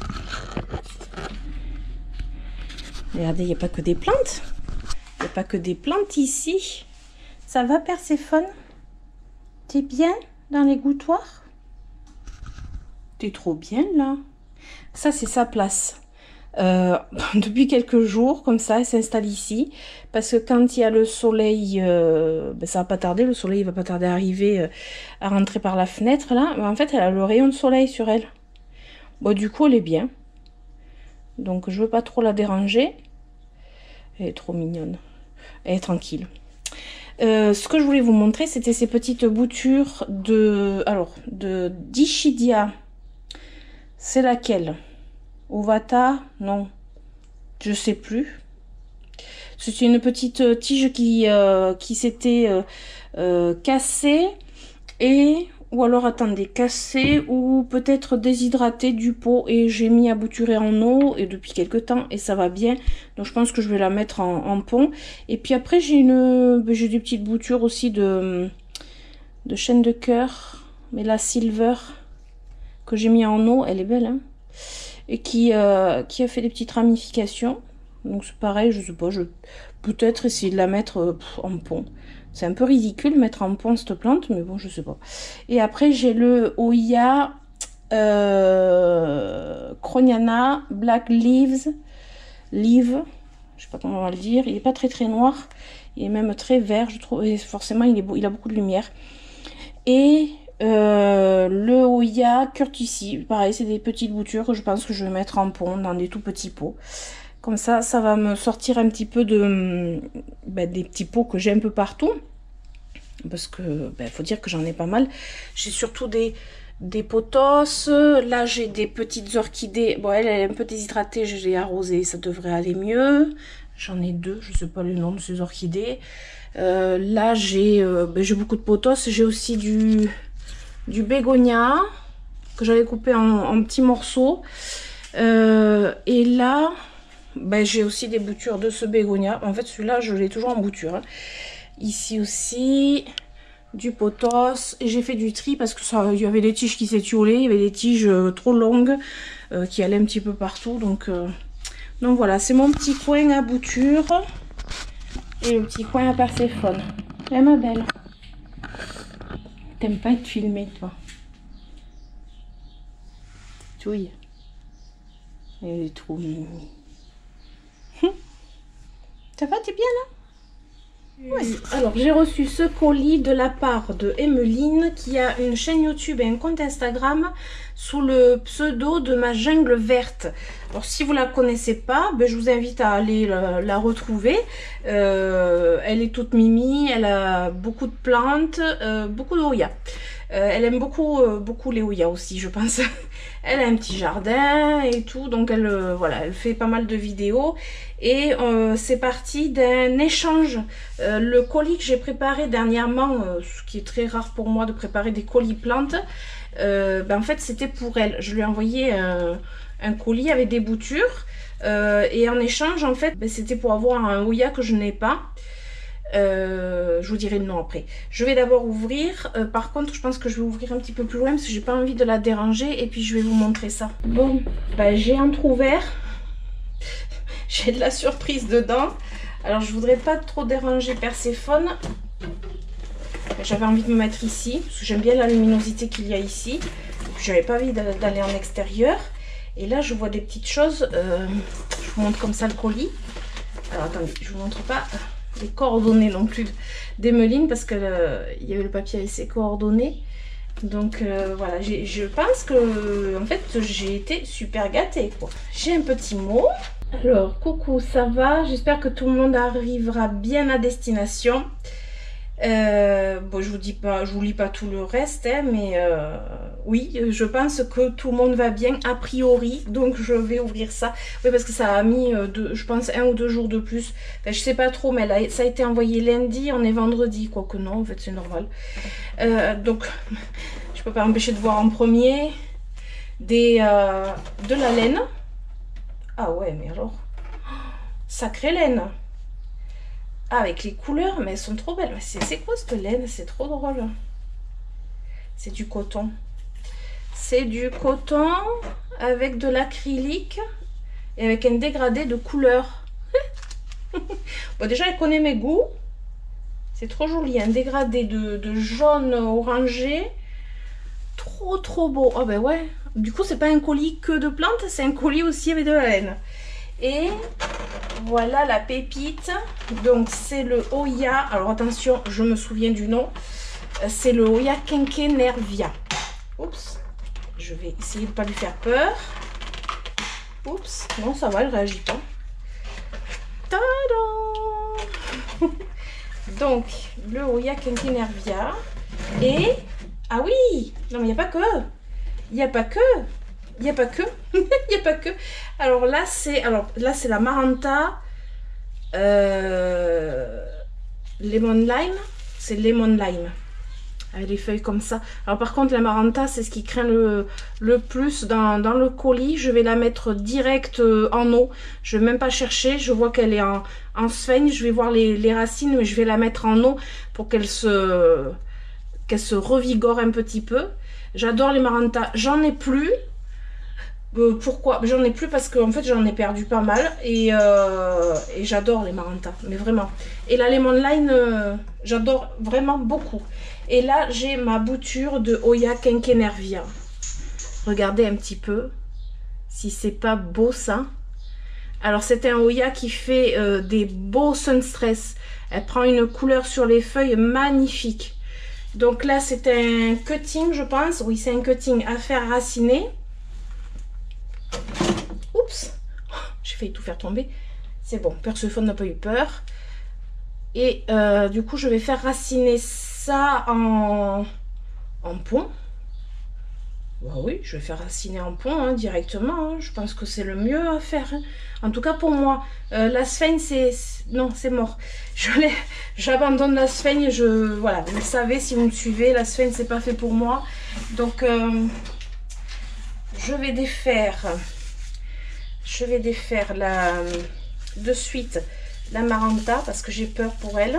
Regardez, il n'y a pas que des plantes. Il n'y a pas que des plantes ici. Ça va, Perséphone? T'es bien dans les gouttoirs? T'es trop bien, là. Ça, c'est sa place. Depuis quelques jours, comme ça, elle s'installe ici. Parce que quand il y a le soleil, ça va pas tarder. Le soleil, il va pas tarder à arriver, à rentrer par la fenêtre, là. Mais en fait, elle a le rayon de soleil sur elle. Bon, du coup, elle est bien. Donc je veux pas trop la déranger. Elle est trop mignonne. Elle est tranquille. Ce que je voulais vous montrer, c'était ces petites boutures de d'Ichidia. C'est laquelle? Ovata? Non. Je sais plus. C'est une petite tige qui s'était cassée, et... Ou alors, attendez, cassé ou peut-être déshydraté du pot, et j'ai mis à bouturer en eau et depuis quelques temps, et ça va bien. Donc je pense que je vais la mettre en pont. Et puis après, j'ai des petites boutures aussi de chêne de cœur, mais la silver, que j'ai mis en eau, elle est belle, hein, et qui a fait des petites ramifications. Donc c'est pareil, je sais pas, peut-être essayer de la mettre en pont. C'est un peu ridicule mettre en pont cette plante, mais bon, je sais pas. Et après, j'ai le Oya Kroniana Black Leaves. Je sais pas comment on va le dire. Il est pas très noir. Il est même très vert, je trouve. Et forcément, il est beau, il a beaucoup de lumière. Et le Oya Curtici. Pareil, c'est des petites boutures que je pense que je vais mettre en pont dans des tout petits pots. Comme ça, ça va me sortir un petit peu des petits pots que j'ai un peu partout. Parce que, faut dire que j'en ai pas mal. J'ai surtout des pothos. Là, j'ai des petites orchidées. Bon, elle est un peu déshydratée. Je l'ai arrosée. Ça devrait aller mieux. J'en ai 2. Je sais pas le nom de ces orchidées. Là, j'ai beaucoup de pothos. J'ai aussi du bégonia que j'avais coupé en petits morceaux. Et là... j'ai aussi des boutures de ce bégonia. En fait, celui-là, je l'ai toujours en bouture. Hein. Ici aussi, du pothos. Et j'ai fait du tri parce que il y avait des tiges qui s'étiolaient. Il y avait des tiges trop longues qui allaient un petit peu partout. Donc voilà, c'est mon petit coin à bouture. Et le petit coin à Perséphone. Eh ma belle. T'aimes pas être filmée, toi? Touille. Elle est trop mignonne. Ça va, t'es bien là? Oui. Alors, j'ai reçu ce colis de la part de Emeline, qui a une chaîne YouTube et un compte Instagram sous le pseudo de Ma Jungle Verte. Alors, si vous la connaissez pas, je vous invite à aller la retrouver. Elle est toute mimi, elle a beaucoup de plantes, beaucoup de Oya. Elle aime beaucoup les Oya aussi, je pense. Elle a un petit jardin et tout, donc elle fait pas mal de vidéos. Et c'est parti d'un échange. Le colis que j'ai préparé dernièrement, ce qui est très rare pour moi de préparer des colis plantes, en fait c'était pour elle. Je lui ai envoyé un colis avec des boutures. Et en échange, en fait, c'était pour avoir un Oya que je n'ai pas. Je vous dirai le nom après. Je vais d'abord ouvrir. Par contre, je pense que je vais ouvrir un petit peu plus loin parce que j'ai pas envie de la déranger. Et puis, je vais vous montrer ça. Bon, bah, j'ai entrouvert. J'ai de la surprise dedans. Alors, je voudrais pas trop déranger Perséphone. J'avais envie de me mettre ici parce que j'aime bien la luminosité qu'il y a ici. J'avais pas envie d'aller en extérieur. Et là, je vois des petites choses. Je vous montre comme ça le colis. Alors, attendez, je vous montre pas les coordonnées non plus d'Emeline parce que il y avait le papier avec ses coordonnées. Donc voilà, je pense que en fait j'ai été super gâtée quoi. J'ai un petit mot. Alors coucou, ça va? J'espère que tout le monde arrivera bien à destination. Bon, je vous lis pas tout le reste, hein, mais oui, je pense que tout le monde va bien a priori, donc je vais ouvrir ça. Oui, parce que ça a mis, je pense, 1 ou 2 jours de plus. Enfin, je sais pas trop, mais là, ça a été envoyé lundi, on est vendredi, quoique non, en fait, c'est normal. Donc, je peux pas empêcher de voir en premier de la laine. Ah ouais, mais alors, sacrée laine. Ah, avec les couleurs, mais elles sont trop belles. C'est quoi cette laine? C'est trop drôle. C'est du coton. C'est du coton avec de l'acrylique et avec un dégradé de couleurs. Bon, déjà, elle connaît mes goûts. C'est trop joli. Un dégradé de jaune orangé. Trop beau. Ah ben ouais. Du coup, c'est pas un colis que de plantes, c'est un colis aussi avec de la laine. Et voilà la pépite. Donc c'est le Oya. Alors attention, je me souviens du nom. C'est le Oya Quinquenervia. Oups. Je vais essayer de ne pas lui faire peur. Oups. Non, ça va, elle ne réagit pas. Tadam. Donc le Oya Quinquenervia. Et... ah oui. Non mais il n'y a pas que. Il n'y a pas que. Il n'y a pas que. Il n'y a pas que. Alors là, c'est la Maranta Lemon Lime. C'est Lemon Lime. Avec des feuilles comme ça. Alors par contre, la Maranta, c'est ce qui craint le plus dans le colis. Je vais la mettre direct en eau. Je ne vais même pas chercher. Je vois qu'elle est en sphène. Je vais voir les racines, mais je vais la mettre en eau pour qu'elle se revigore un petit peu. J'adore les Maranta. J'en ai plus. Pourquoi? J'en ai plus parce que en fait j'en ai perdu pas mal et j'adore les Maranta, mais vraiment. Et la Lemon Lime, j'adore vraiment beaucoup. Et là j'ai ma bouture de Oya Quinquenervia. Regardez un petit peu si c'est pas beau ça. Alors c'est un Oya qui fait des beaux sunstress. Elle prend une couleur sur les feuilles magnifique. Donc là c'est un cutting je pense. Oui, c'est un cutting à faire raciner. Oups, j'ai failli tout faire tomber. C'est bon, Perséphone n'a pas eu peur. Et du coup, je vais faire raciner ça en pont. Bah oui, je vais faire raciner en pont hein, directement. Hein. Je pense que c'est le mieux à faire. Hein. En tout cas pour moi. La sphène, non, c'est mort. J'abandonne la sphène. Voilà, vous le savez si vous me suivez. La sphène, c'est pas fait pour moi. Donc... je vais défaire de suite la Maranta parce que j'ai peur pour elle.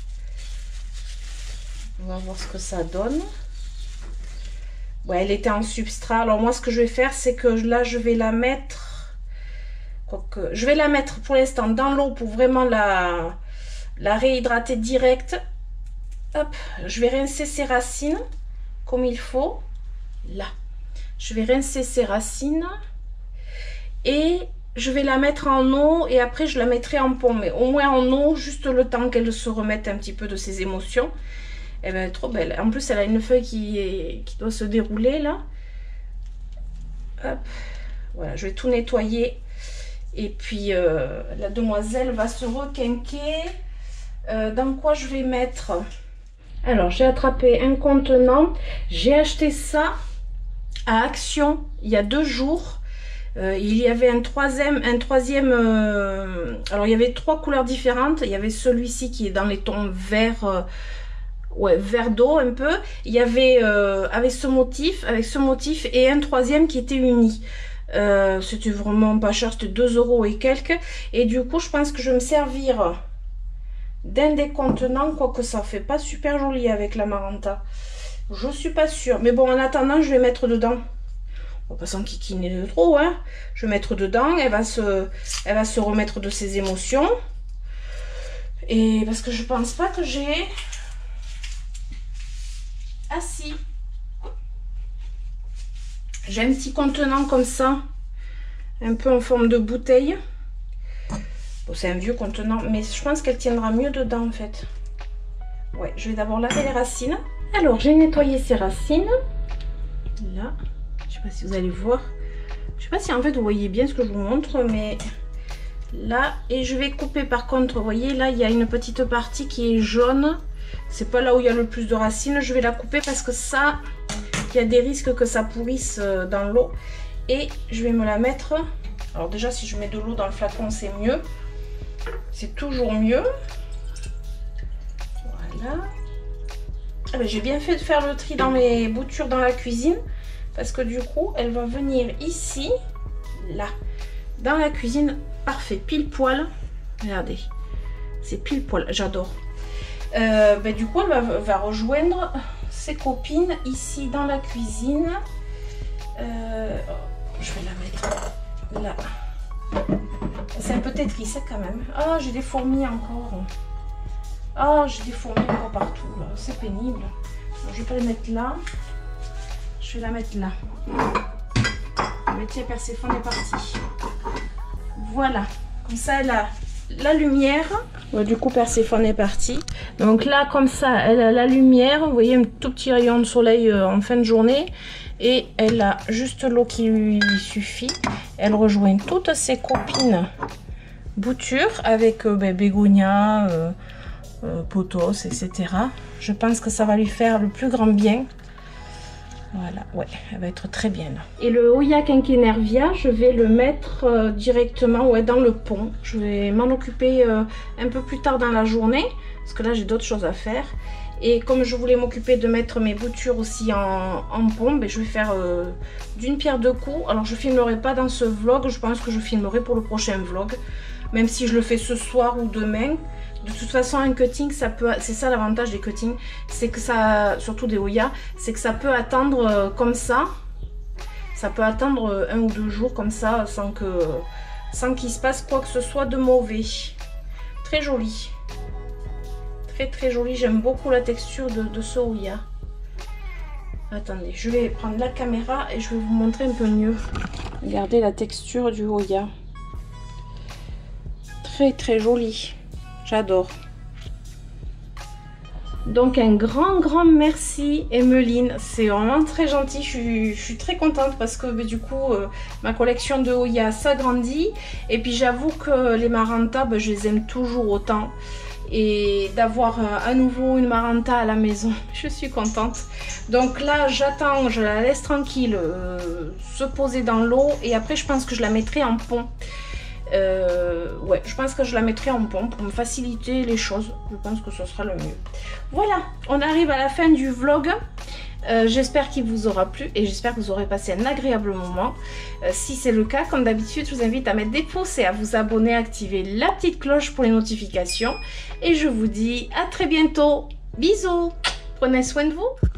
On va voir ce que ça donne. Ouais, elle était en substrat. Alors moi, ce que je vais faire, c'est que là, je vais la mettre... quoique, je vais la mettre pour l'instant dans l'eau pour vraiment la réhydrater direct. Hop, je vais rincer ses racines comme il faut. Là. Je vais rincer ses racines et je vais la mettre en eau et après je la mettrai en pont, mais au moins en eau, juste le temps qu'elle se remette un petit peu de ses émotions. Elle va être trop belle. En plus, elle a une feuille qui doit se dérouler là. Hop. Voilà, je vais tout nettoyer et puis la demoiselle va se requinquer. Dans quoi je vais mettre? Alors, j'ai attrapé un contenant. J'ai acheté ça à Action il y a 2 jours. Il y avait un troisième alors il y avait 3 couleurs différentes. Il y avait celui-ci qui est dans les tons vert ouais, vert d'eau un peu. Il y avait avec ce motif et un troisième qui était uni. C'était vraiment pas cher, c'était 2 € et quelques. Et du coup je pense que je vais me servir d'un des contenants, quoique ça fait pas super joli avec l'Amaranta. Je suis pas sûre. Mais bon, en attendant, je vais mettre dedans. On va pas s'enquiquiner de trop, hein. Je vais mettre dedans. Elle va se remettre de ses émotions. Et parce que je pense pas que j'ai... Ah si. J'ai un petit contenant comme ça. Un peu en forme de bouteille. Bon, c'est un vieux contenant, mais je pense qu'elle tiendra mieux dedans en fait. Ouais, je vais d'abord laver les racines. Alors, j'ai nettoyé ces racines. Là, je sais pas si vous allez voir. Je sais pas si en fait vous voyez bien ce que je vous montre, mais là, et je vais couper par contre, vous voyez, là, il y a une petite partie qui est jaune. C'est pas là où il y a le plus de racines. Je vais la couper parce que ça, il y a des risques que ça pourrisse dans l'eau. Et je vais me la mettre. Alors déjà, si je mets de l'eau dans le flacon, c'est mieux. C'est toujours mieux. Voilà. Ah ben, j'ai bien fait de faire le tri dans mes boutures dans la cuisine. Parce que du coup, elle va venir ici. Là. Dans la cuisine. Parfait. Pile poil. Regardez. C'est pile poil. J'adore. Ben, du coup, elle va rejoindre ses copines ici dans la cuisine. Je vais la mettre là. C'est un peu Tetris quand même. Ah, j'ai des fourmis encore. Ah, j'ai des fourmis encore partout là. C'est pénible. Donc, je vais pas les mettre là. Je vais la mettre là. Mais tiens, Perséphone est partie. Voilà. Comme ça, elle a la lumière. Ouais, du coup, Perséphone est partie. Donc là, comme ça, elle a la lumière. Vous voyez, un tout petit rayon de soleil en fin de journée. Et elle a juste l'eau qui lui suffit. Elle rejoint toutes ses copines boutures avec bégonia, pothos, etc. Je pense que ça va lui faire le plus grand bien. Voilà, ouais, elle va être très bien là. Et le Hoya Quinquenervia, je vais le mettre directement dans le pont. Je vais m'en occuper un peu plus tard dans la journée. Parce que là, j'ai d'autres choses à faire. Et comme je voulais m'occuper de mettre mes boutures aussi en pompe, je vais faire d'une pierre deux coups. Alors je filmerai pas dans ce vlog, je pense que je filmerai pour le prochain vlog. Même si je le fais ce soir ou demain. De toute façon, un cutting, ça peut, c'est ça l'avantage des cuttings, c'est que ça, surtout des Hoya, c'est que ça peut attendre comme ça. Ça peut attendre 1 ou 2 jours comme ça sans qu'il se passe quoi que ce soit de mauvais. Très joli. Très joli, j'aime beaucoup la texture de ce Hoya. Attendez, je vais prendre la caméra et je vais vous montrer un peu mieux. Regardez la texture du Hoya. Très joli, j'adore. Donc un grand merci Emeline, c'est vraiment très gentil, je suis très contente parce que du coup ma collection de Hoya s'agrandit et puis j'avoue que les Maranta, je les aime toujours autant. Et d'avoir à nouveau une Maranta à la maison, je suis contente. Donc là j'attends, je la laisse tranquille se poser dans l'eau et après je pense que je la mettrai en pont. Ouais, je pense que je la mettrai en pont pour me faciliter les choses. Je pense que ce sera le mieux. Voilà, on arrive à la fin du vlog. J'espère qu'il vous aura plu et j'espère que vous aurez passé un agréable moment. Si c'est le cas, comme d'habitude, je vous invite à mettre des pouces et à vous abonner, à activer la petite cloche pour les notifications. Et je vous dis à très bientôt. Bisous, prenez soin de vous.